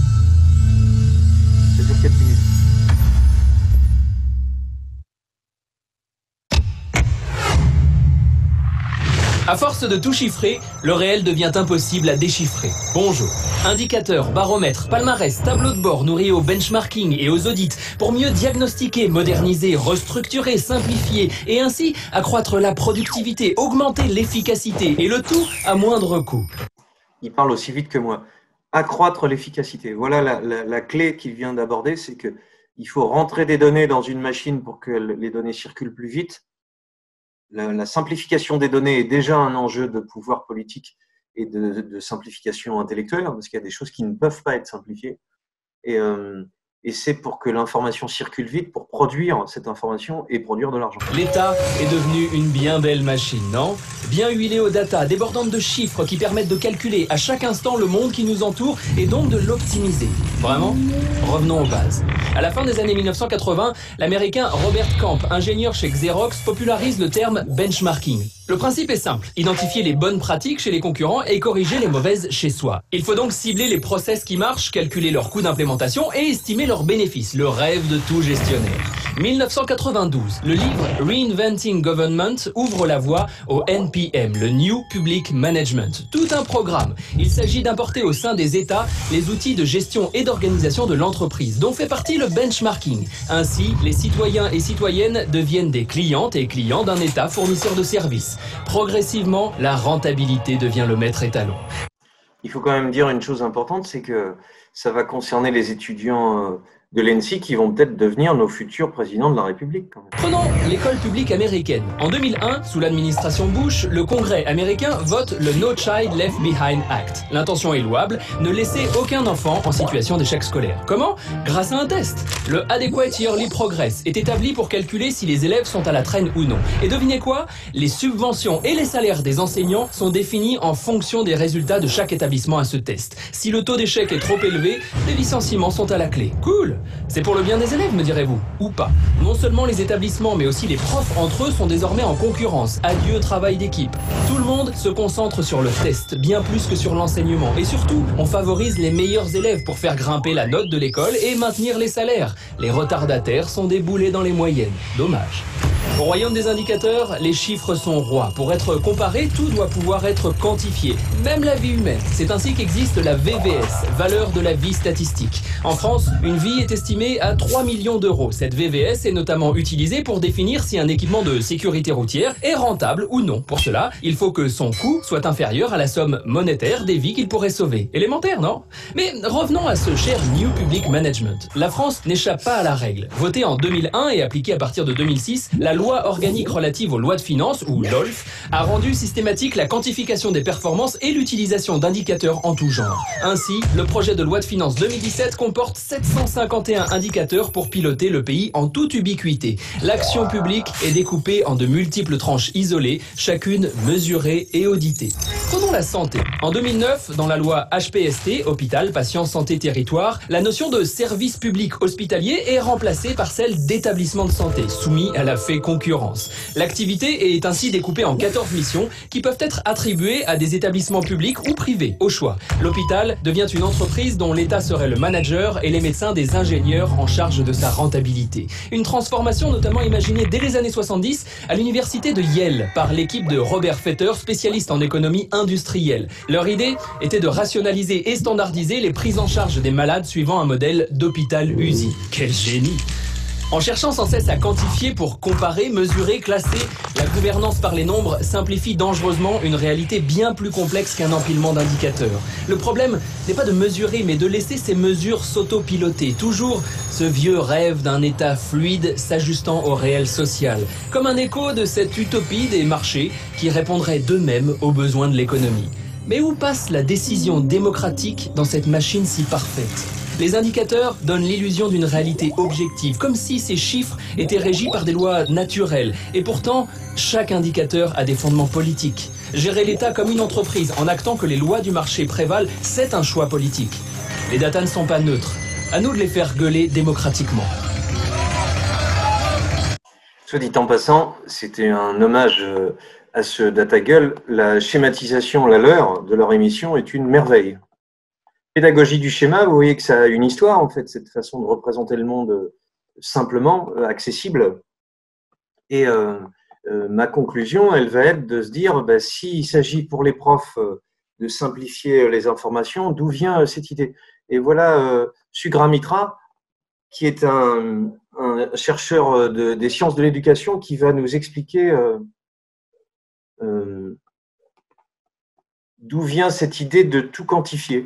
C'est sur quatre minutes. À force de tout chiffrer, le réel devient impossible à déchiffrer. Bonjour. Indicateurs, baromètres, palmarès, tableaux de bord nourris au benchmarking et aux audits pour mieux diagnostiquer, moderniser, restructurer, simplifier et ainsi accroître la productivité, augmenter l'efficacité et le tout à moindre coût. Il parle aussi vite que moi. Accroître l'efficacité. Voilà la, la, la clé qu'il vient d'aborder, c'est que il faut rentrer des données dans une machine pour que les données circulent plus vite. La, la simplification des données est déjà un enjeu de pouvoir politique et de, de simplification intellectuelle, parce qu'il y a des choses qui ne peuvent pas être simplifiées. Et, euh, et c'est pour que l'information circule vite, pour produire cette information et produire de l'argent. L'État est devenu une bien belle machine, non? Bien huilée aux data, débordante de chiffres qui permettent de calculer à chaque instant le monde qui nous entoure et donc de l'optimiser. Vraiment? Revenons aux bases. À la fin des années mille neuf cent quatre-vingts, l'Américain Robert Camp, ingénieur chez Xerox, popularise le terme benchmarking. Le principe est simple, identifier les bonnes pratiques chez les concurrents et corriger les mauvaises chez soi. Il faut donc cibler les process qui marchent, calculer leurs coûts d'implémentation et estimer leurs bénéfices, le rêve de tout gestionnaire. mille neuf cent quatre-vingt-douze, le livre Reinventing Government ouvre la voie au N P M, le New Public Management. Tout un programme. Il s'agit d'importer au sein des États les outils de gestion et d'organisation de l'entreprise, dont fait partie le benchmarking. Ainsi, les citoyens et citoyennes deviennent des clientes et clients d'un État fournisseur de services. Progressivement, la rentabilité devient le maître étalon. Il faut quand même dire une chose importante, c'est que ça va concerner les étudiants de l'E N S I qui vont peut-être devenir nos futurs présidents de la République. Quand même. Prenons l'école publique américaine. En deux mille un, sous l'administration Bush, le Congrès américain vote le No Child Left Behind Act. L'intention est louable, ne laisser aucun enfant en situation d'échec scolaire. Comment? Grâce à un test. Le Adequate Yearly Progress est établi pour calculer si les élèves sont à la traîne ou non. Et devinez quoi? Les subventions et les salaires des enseignants sont définis en fonction des résultats de chaque établissement à ce test. Si le taux d'échec est trop élevé, les licenciements sont à la clé. Cool! C'est pour le bien des élèves, me direz-vous, ou pas. Non seulement les établissements, mais aussi les profs entre eux sont désormais en concurrence. Adieu travail d'équipe. Tout le monde se concentre sur le test, bien plus que sur l'enseignement. Et surtout, on favorise les meilleurs élèves pour faire grimper la note de l'école et maintenir les salaires. Les retardataires sont déboulés dans les moyennes. Dommage. Au royaume des indicateurs, les chiffres sont rois. Pour être comparé, tout doit pouvoir être quantifié, même la vie humaine. C'est ainsi qu'existe la V V S, valeur de la vie statistique. En France, une vie est estimée à trois millions d'euros. Cette V V S est notamment utilisée pour définir si un équipement de sécurité routière est rentable ou non. Pour cela, il faut que son coût soit inférieur à la somme monétaire des vies qu'il pourrait sauver. Élémentaire, non? Mais revenons à ce cher New Public Management. La France n'échappe pas à la règle. Votée en deux mille un et appliquée à partir de deux mille six, la loi organique relative aux lois de finances, ou L O L F, a rendu systématique la quantification des performances et l'utilisation d'indicateurs en tout genre. Ainsi, le projet de loi de finances deux mille dix-sept comporte sept cent cinquante et un indicateurs pour piloter le pays en toute ubiquité. L'action publique est découpée en de multiples tranches isolées, chacune mesurée et auditée. Prenons la santé. En deux mille neuf, dans la loi H P S T, Hôpital, Patient, Santé, Territoire, la notion de service public hospitalier est remplacée par celle d'établissement de santé, soumis à la fée concurrence. L'activité est ainsi découpée en quatorze missions qui peuvent être attribuées à des établissements publics ou privés, au choix. L'hôpital devient une entreprise dont l'État serait le manager et les médecins des ingénieurs en charge de sa rentabilité. Une transformation notamment imaginée dès les années soixante-dix à l'université de Yale par l'équipe de Robert Fetter, spécialiste en économie industrielle. Leur idée était de rationaliser et standardiser les prises en charge des malades suivant un modèle d'hôpital-usine. Quel génie! En cherchant sans cesse à quantifier pour comparer, mesurer, classer, la gouvernance par les nombres simplifie dangereusement une réalité bien plus complexe qu'un empilement d'indicateurs. Le problème n'est pas de mesurer, mais de laisser ces mesures s'autopiloter. Toujours ce vieux rêve d'un État fluide s'ajustant au réel social. Comme un écho de cette utopie des marchés qui répondrait d'eux-mêmes aux besoins de l'économie. Mais où passe la décision démocratique dans cette machine si parfaite ? Les indicateurs donnent l'illusion d'une réalité objective, comme si ces chiffres étaient régis par des lois naturelles. Et pourtant, chaque indicateur a des fondements politiques. Gérer l'État comme une entreprise en actant que les lois du marché prévalent, c'est un choix politique. Les datas ne sont pas neutres. À nous de les faire gueuler démocratiquement. Soit dit en passant, c'était un hommage à ce data gueule. La schématisation, la leur, de leur émission est une merveille. Pédagogie du schéma, vous voyez que ça a une histoire, en fait, cette façon de représenter le monde simplement, accessible. Et euh, euh, ma conclusion, elle va être de se dire, bah, s'il s'agit pour les profs de simplifier les informations, d'où vient cette idée? Et voilà euh, Sugramitra, qui est un, un chercheur de, des sciences de l'éducation, qui va nous expliquer euh, euh, d'où vient cette idée de tout quantifier.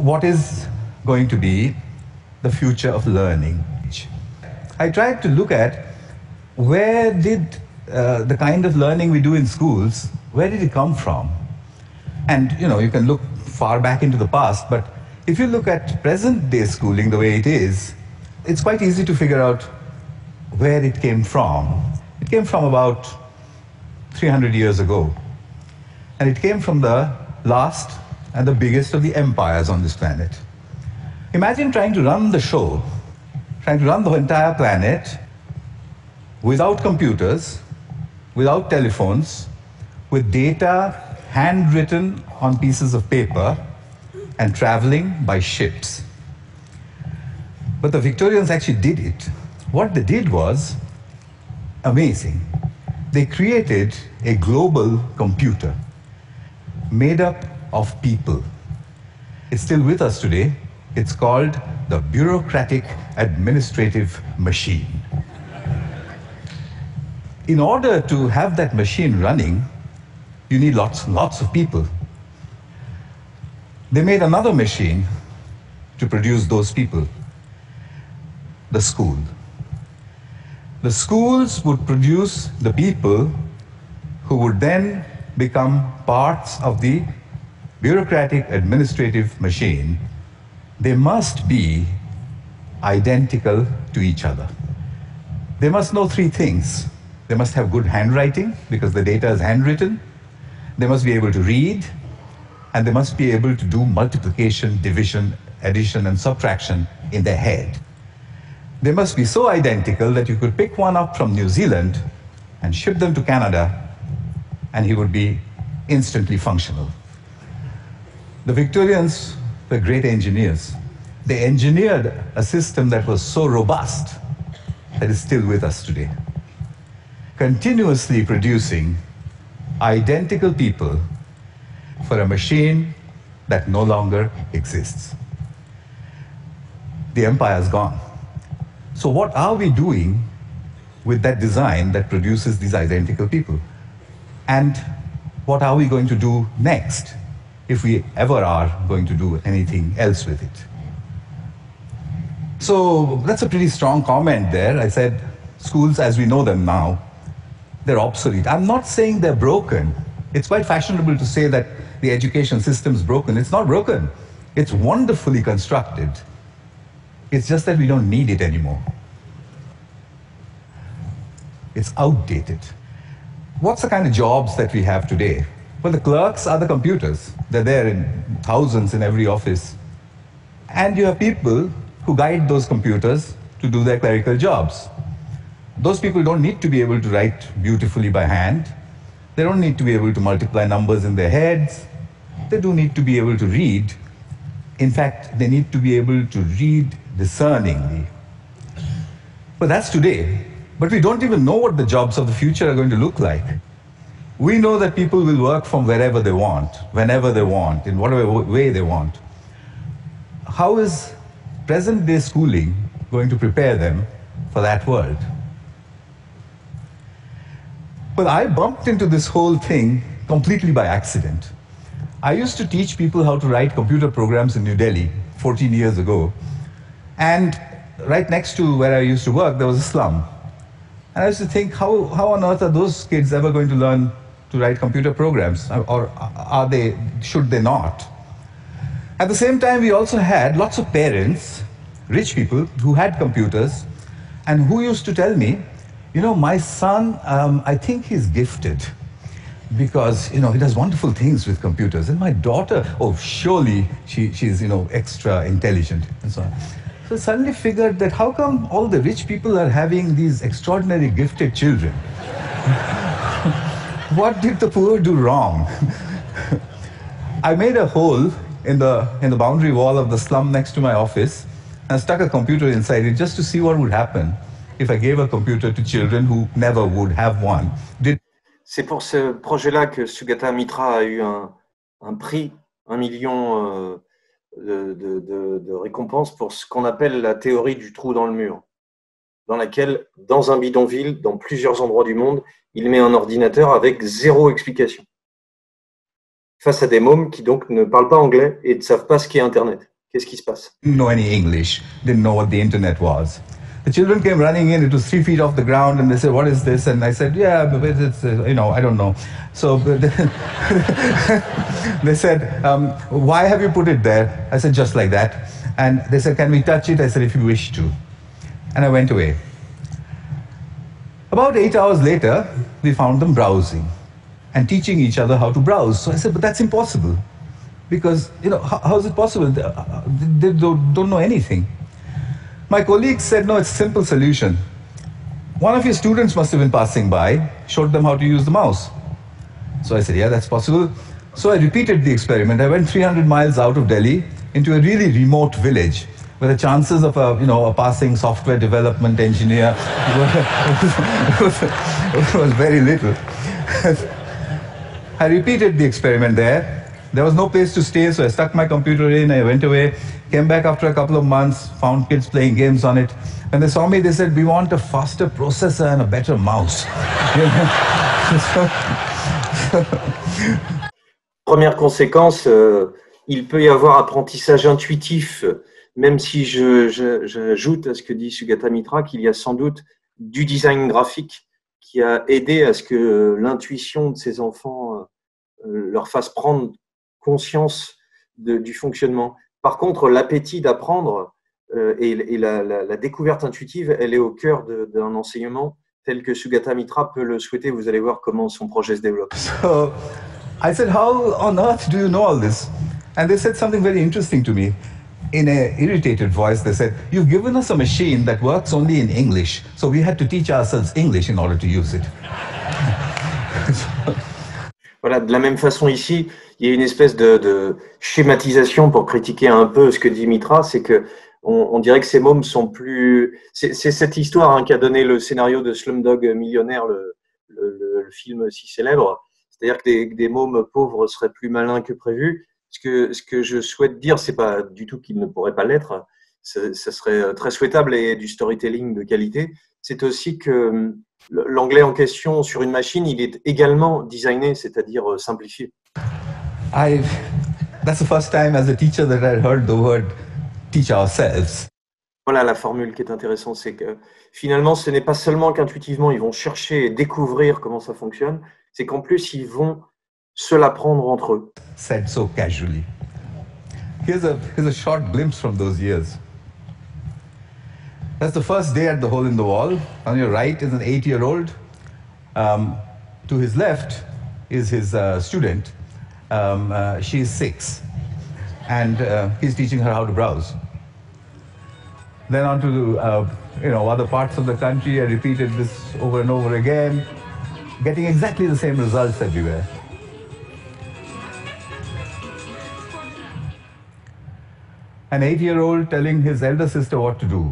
what is going to be the future of learning. I tried to look at where did uh, the kind of learning we do in schools, where did it come from? And you know, you can look far back into the past, but if you look at present day schooling the way it is, it's quite easy to figure out where it came from. It came from about three hundred years ago. And it came from the last and the biggest of the empires on this planet. Imagine trying to run the show, trying to run the entire planet without computers, without telephones, with data handwritten on pieces of paper and traveling by ships. But the Victorians actually did it. What they did was amazing. They created a global computer made up of people. It's still with us today. It's called the bureaucratic administrative machine. In order to have that machine running, you need lots and lots of people. They made another machine to produce those people, the school. The schools would produce the people who would then become parts of the bureaucratic administrative machine. They must be identical to each other. They must know three things. They must have good handwriting because the data is handwritten. They must be able to read, and they must be able to do multiplication, division, addition, and subtraction in their head. They must be so identical that you could pick one up from New Zealand and ship them to Canada, and he would be instantly functional. The Victorians were great engineers. They engineered a system that was so robust that is still with us today, continuously producing identical people for a machine that no longer exists. The empire is gone. So what are we doing with that design that produces these identical people? And what are we going to do next, if we ever are going to do anything else with it? So that's a pretty strong comment there. I said, schools as we know them now, they're obsolete. I'm not saying they're broken. It's quite fashionable to say that the education system is broken. It's not broken. It's wonderfully constructed. It's just that we don't need it anymore. It's outdated. What's the kind of jobs that we have today? Well, the clerks are the computers. They're there in thousands in every office. And you have people who guide those computers to do their clerical jobs. Those people don't need to be able to write beautifully by hand. They don't need to be able to multiply numbers in their heads. They do need to be able to read. In fact, they need to be able to read discerningly. But that's today. But we don't even know what the jobs of the future are going to look like. We know that people will work from wherever they want, whenever they want, in whatever way they want. How is present-day schooling going to prepare them for that world? Well, I bumped into this whole thing completely by accident. I used to teach people how to write computer programs in New Delhi fourteen years ago. And right next to where I used to work, there was a slum. And I used to think, how, how on earth are those kids ever going to learn to write computer programs? Or are they, should they not? At the same time, we also had lots of parents, rich people, who had computers, and who used to tell me, you know, my son, um, I think he's gifted because, you know, he does wonderful things with computers. And my daughter, oh, surely she, she's, you know, extra intelligent and so on. So I suddenly figured that how come all the rich people are having these extraordinary gifted children? What did the poor do wrong? I made a hole in the, in the boundary wall of the slum next to my office and stuck a computer inside it just to see what would happen if I gave a computer to children who never would have one. Did... C'est pour ce projet-là que Sugata Mitra a eu un, un prix, un million euh, de, de, de, de récompenses pour ce qu'on appelle la théorie du trou dans le mur, dans laquelle, dans un bidonville, dans plusieurs endroits du monde, il met un ordinateur avec zéro explication, face à des mômes qui donc ne parlent pas anglais et ne savent pas ce qu'est Internet. Qu'est-ce qui se passe? Didn't know any English, didn't know what the internet was. The children came running in, it was three feet off the ground, and they said, what is this? And I said, yeah, but it's, uh, you know, I don't know. So they said, um, why have you put it there? I said, just like that. And they said, can we touch it? I said, if you wish to. And I went away. About eight hours later, we found them browsing and teaching each other how to browse. So I said, but that's impossible. Because, you know, how, how is it possible? They, they don't, don't know anything. My colleagues said, no, it's a simple solution. One of your students must have been passing by, showed them how to use the mouse. So I said, yeah, that's possible. So I repeated the experiment. I went three hundred miles out of Delhi into a really remote village where the chances of a, you know, a passing software development engineer was, was very little. I repeated the experiment there. There was no place to stay, so I stuck my computer in, I went away, came back after a couple of months, found kids playing games on it. When they saw me, they said, we want a faster processor and a better mouse. Première conséquence, euh, il peut y avoir apprentissage intuitif, même si je, je, j'ajoute à ce que dit Sugata Mitra qu'il y a sans doute du design graphique qui a aidé à ce que l'intuition de ces enfants euh, leur fasse prendre conscience de, du fonctionnement. Par contre, l'appétit d'apprendre euh, et, et la, la, la découverte intuitive, elle est au cœur d'un enseignement tel que Sugata Mitra peut le souhaiter. Vous allez voir comment son projet se développe. So, I said, how on earth do you know all this? And they said something very interesting to me. In an irritated voice, they said, you've given us a machine that works only in English, so we had to teach ourselves English in order to use it. Voilà, de la même façon ici, il y a une espèce de, de schématisation pour critiquer un peu ce que dit Mitra, c'est que on, on dirait que ces mômes sont plus… C'est cette histoire hein, qui a donné le scénario de Slumdog Millionnaire, le, le, le, le film si célèbre. C'est-à-dire que des, des mômes pauvres seraient plus malins que prévu. Ce que, ce que je souhaite dire, c'est pas du tout qu'ils ne pourraient pas l'être. Ça, ça serait très souhaitable et du storytelling de qualité. C'est aussi que l'anglais en question sur une machine, il est également designé, c'est-à-dire simplifié. I, that's the first time as a teacher that I heard the word teach ourselves. Voilà la formule qui est intéressante, c'est que finalement, ce n'est pas seulement qu'intuitivement, ils vont chercher et découvrir comment ça fonctionne, c'est qu'en plus, ils vont se l'apprendre entre eux. Said so casually. Here's a, here's a short glimpse from those years. That's the first day at the Hole in the Wall. On your right is an eight-year-old. Um, to his left is his uh, student. Um, uh, she's six. And uh, he's teaching her how to browse. Then on to uh, you know, other parts of the country, I repeated this over and over again, getting exactly the same results everywhere. An eight-year-old telling his elder sister what to do.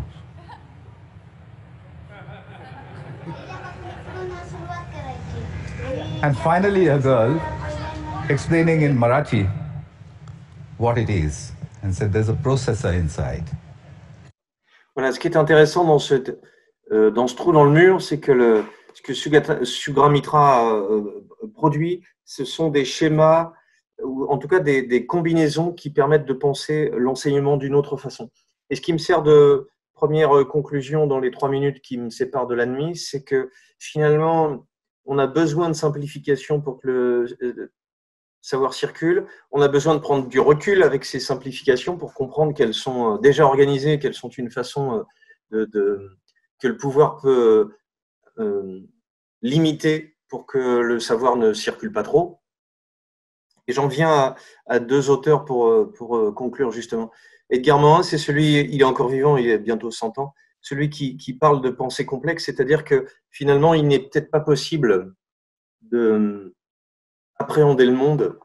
And finally a girl explaining in Marathi what it is and said there's a processor inside. Voilà, ce qui est intéressant dans ce, euh, dans ce trou dans le mur, c'est que le, ce que Sugata, Sugata Mitra euh, produit, ce sont des schémas, ou en tout cas des, des combinaisons qui permettent de penser l'enseignement d'une autre façon. Et ce qui me sert de première conclusion dans les trois minutes qui me séparent de l'ennemi, c'est que finalement, on a besoin de simplification pour que le euh, savoir circule. On a besoin de prendre du recul avec ces simplifications pour comprendre qu'elles sont déjà organisées, qu'elles sont une façon de, de, que le pouvoir peut euh, limiter pour que le savoir ne circule pas trop. Et j'en viens à, à deux auteurs pour, pour conclure justement. Edgar Morin, c'est celui, il est encore vivant, il a bientôt cent ans, celui qui, qui parle de pensée complexe, c'est-à-dire que finalement, il n'est peut-être pas possible de appréhender le monde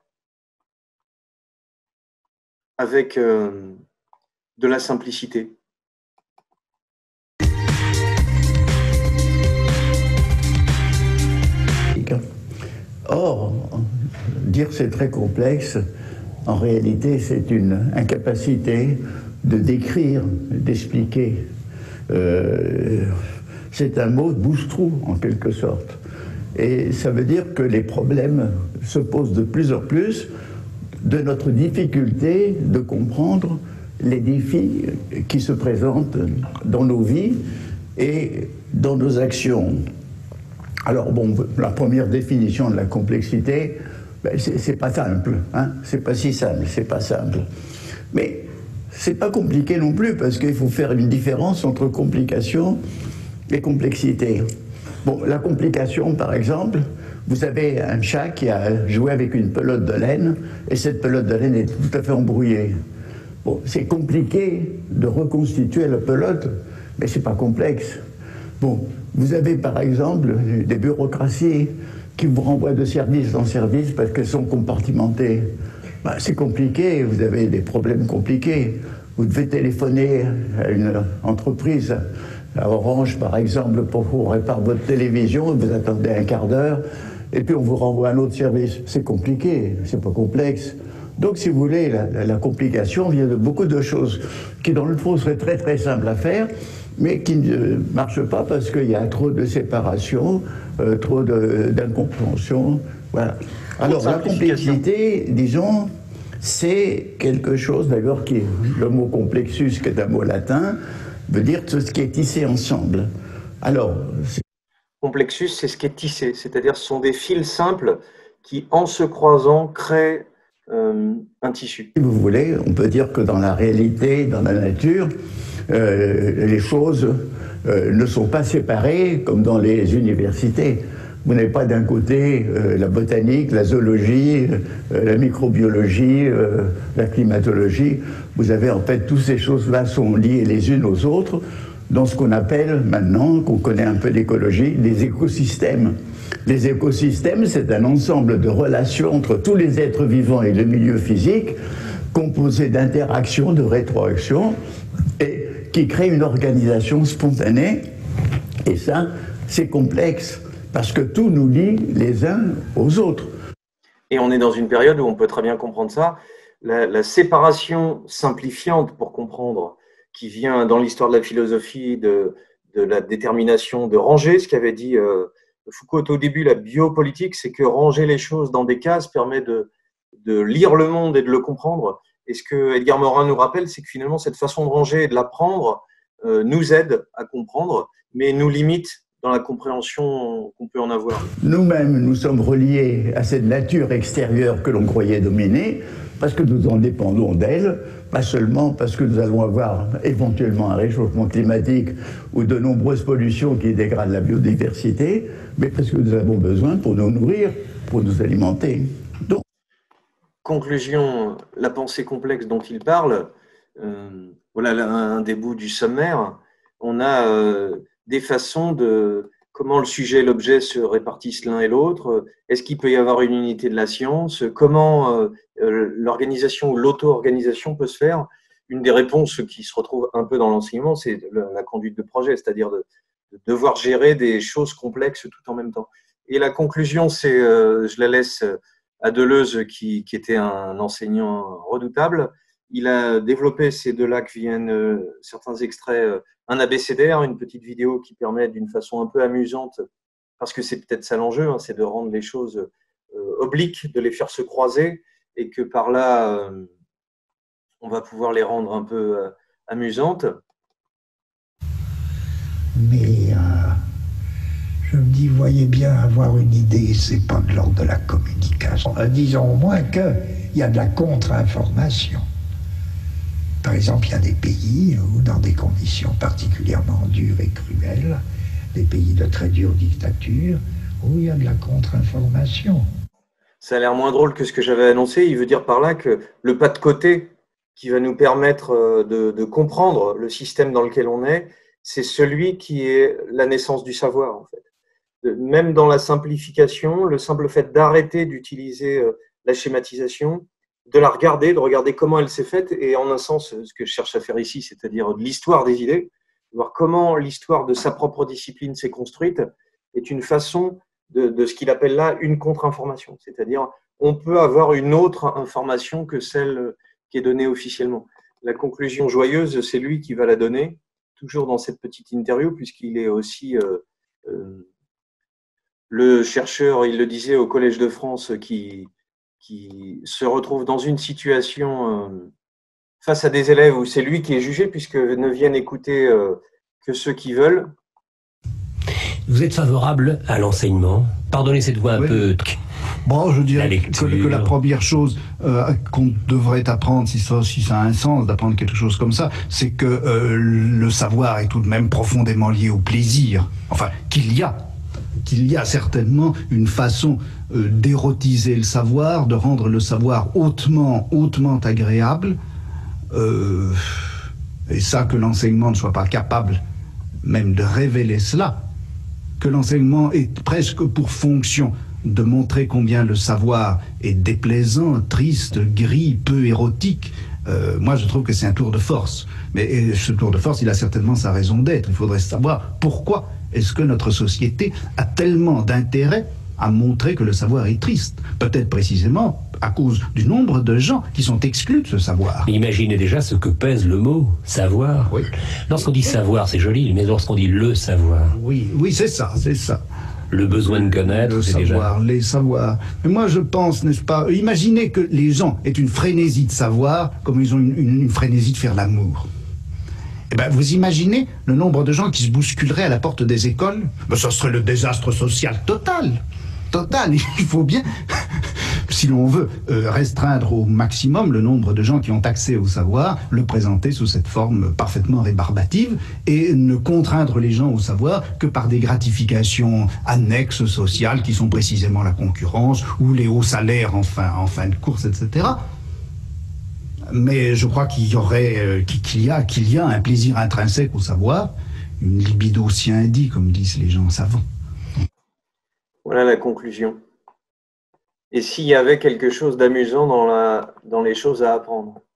avec euh, de la simplicité. Or, dire c'est très complexe, en réalité c'est une incapacité de décrire, d'expliquer. Euh, c'est un mot de bouche-trou en quelque sorte. Et ça veut dire que les problèmes se posent de plus en plus de notre difficulté de comprendre les défis qui se présentent dans nos vies et dans nos actions. Alors bon, la première définition de la complexité, ben, c'est pas simple, hein, c'est pas si simple, c'est pas simple. Mais c'est pas compliqué non plus, parce qu'il faut faire une différence entre complication et complexité. Bon, la complication, par exemple, vous avez un chat qui a joué avec une pelote de laine, et cette pelote de laine est tout à fait embrouillée. Bon, c'est compliqué de reconstituer la pelote, mais c'est pas complexe. Bon, vous avez par exemple des bureaucraties qui vous renvoient de service en service parce qu'elles sont compartimentées. Ben, c'est compliqué, vous avez des problèmes compliqués. Vous devez téléphoner à une entreprise, à Orange par exemple, pour qu'on répare votre télévision, vous attendez un quart d'heure, et puis on vous renvoie à un autre service. C'est compliqué, c'est pas complexe. Donc, si vous voulez, la, la, la complication vient de beaucoup de choses qui, dans le fond, seraient très très simples à faire, mais qui ne marchent pas parce qu'il y a trop de séparation, euh, trop d'incompréhension. Voilà. Alors, la complexité, disons, c'est quelque chose, d'ailleurs, qui est le mot complexus, qui est un mot latin, veut dire tout ce qui est tissé ensemble. Alors, complexus, c'est ce qui est tissé, c'est-à-dire ce sont des fils simples qui, en se croisant, créent euh, un tissu. Si vous voulez, on peut dire que dans la réalité, dans la nature, euh, les choses euh, ne sont pas séparées comme dans les universités. Vous n'avez pas d'un côté euh, la botanique, la zoologie, euh, la microbiologie, euh, la climatologie. Vous avez en fait toutes ces choses-là sont liées les unes aux autres dans ce qu'on appelle maintenant, qu'on connaît un peu d'écologie, des écosystèmes. Les écosystèmes, c'est un ensemble de relations entre tous les êtres vivants et le milieu physique, composé d'interactions, de rétroactions, et qui crée une organisation spontanée. Et ça, c'est complexe, parce que tout nous lie les uns aux autres. Et on est dans une période où on peut très bien comprendre ça. La, la séparation simplifiante, pour comprendre, qui vient dans l'histoire de la philosophie, de, de la détermination de ranger, ce qu'avait dit euh, Foucault au début, la biopolitique, c'est que ranger les choses dans des cases permet de, de lire le monde et de le comprendre. Et ce que Edgar Morin nous rappelle, c'est que finalement, cette façon de ranger et de l'apprendre euh, nous aide à comprendre, mais nous limite dans la compréhension qu'on peut en avoir. Nous-mêmes, nous sommes reliés à cette nature extérieure que l'on croyait dominer, parce que nous en dépendons d'elle, pas seulement parce que nous allons avoir éventuellement un réchauffement climatique ou de nombreuses pollutions qui dégradent la biodiversité, mais parce que nous avons besoin pour nous nourrir, pour nous alimenter. Donc... Conclusion, la pensée complexe dont il parle, euh, voilà un des bouts du sommaire. On a euh, des façons de comment le sujet et l'objet se répartissent l'un et l'autre. Est-ce qu'il peut y avoir une unité de la science? Comment euh, l'organisation ou l'auto-organisation peut se faire? Une des réponses qui se retrouve un peu dans l'enseignement, c'est la conduite de projet, c'est-à-dire de, de devoir gérer des choses complexes tout en même temps. Et la conclusion, c'est, euh, je la laisse à Deleuze, qui, qui était un enseignant redoutable. Il a développé ces deux là que viennent euh, certains extraits, euh, un abécédaire, une petite vidéo qui permet d'une façon un peu amusante, parce que c'est peut-être ça l'enjeu, hein, c'est de rendre les choses euh, obliques, de les faire se croiser, et que par là, euh, on va pouvoir les rendre un peu euh, amusantes. Mais euh, je me dis, voyez bien, avoir une idée, c'est pas de l'ordre de la communication. Euh, disons au moins qu'il y a de la contre-information. Par exemple, il y a des pays où, dans des conditions particulièrement dures et cruelles, des pays de très dure dictature, où il y a de la contre-information. Ça a l'air moins drôle que ce que j'avais annoncé. Il veut dire par là que le pas de côté qui va nous permettre de, de comprendre le système dans lequel on est, c'est celui qui est la naissance du savoir, en fait. Même dans la simplification, le simple fait d'arrêter d'utiliser la schématisation, de la regarder, de regarder comment elle s'est faite, et en un sens, ce que je cherche à faire ici, c'est-à-dire de l'histoire des idées, voir comment l'histoire de sa propre discipline s'est construite, est une façon de, de ce qu'il appelle là une contre-information. C'est-à-dire, on peut avoir une autre information que celle qui est donnée officiellement. La conclusion joyeuse, c'est lui qui va la donner, toujours dans cette petite interview, puisqu'il est aussi euh, euh, le chercheur, il le disait, au Collège de France, qui, qui se retrouve dans une situation euh, face à des élèves où c'est lui qui est jugé, puisque ne viennent écouter euh, que ceux qui veulent. Vous êtes favorable à l'enseignement? Pardonnez cette voix un Oui. peu... Bon, je dirais La que, lecture. que la première chose euh, qu'on devrait apprendre, si ça, si ça a un sens d'apprendre quelque chose comme ça, c'est que euh, le savoir est tout de même profondément lié au plaisir. Enfin, qu'il y a, qu'il y a certainement une façon euh, d'érotiser le savoir, de rendre le savoir hautement, hautement agréable. Euh, et ça, que l'enseignement ne soit pas capable même de révéler cela, que l'enseignement ait presque pour fonction de montrer combien le savoir est déplaisant, triste, gris, peu érotique. Euh, moi, je trouve que c'est un tour de force. Mais et ce tour de force, il a certainement sa raison d'être. Il faudrait savoir pourquoi est-ce que notre société a tellement d'intérêt à montrer que le savoir est triste. Peut-être précisément à cause du nombre de gens qui sont exclus de ce savoir. Imaginez déjà ce que pèse le mot savoir. Oui. Lorsqu'on dit savoir, c'est joli, mais lorsqu'on dit le savoir, Oui, oui, c'est ça, c'est ça. le besoin de connaître, Le c'est déjà... savoir, les savoirs. Mais moi, je pense, n'est-ce pas, imaginez que les gens aient une frénésie de savoir comme ils ont une, une, une frénésie de faire l'amour. Eh ben, vous imaginez le nombre de gens qui se bousculeraient à la porte des écoles? Ben, ça serait le désastre social total. Total. Il faut bien, si l'on veut euh, restreindre au maximum le nombre de gens qui ont accès au savoir, le présenter sous cette forme parfaitement rébarbative et ne contraindre les gens au savoir que par des gratifications annexes sociales qui sont précisément la concurrence ou les hauts salaires en fin, en fin de course, et cetera. Mais je crois qu'il y aurait, euh, qu'il y a, qu'il y a un plaisir intrinsèque au savoir, une libido sciendie, comme disent les gens savants. Voilà la conclusion. Et s'il y avait quelque chose d'amusant dans, la, dans les choses à apprendre.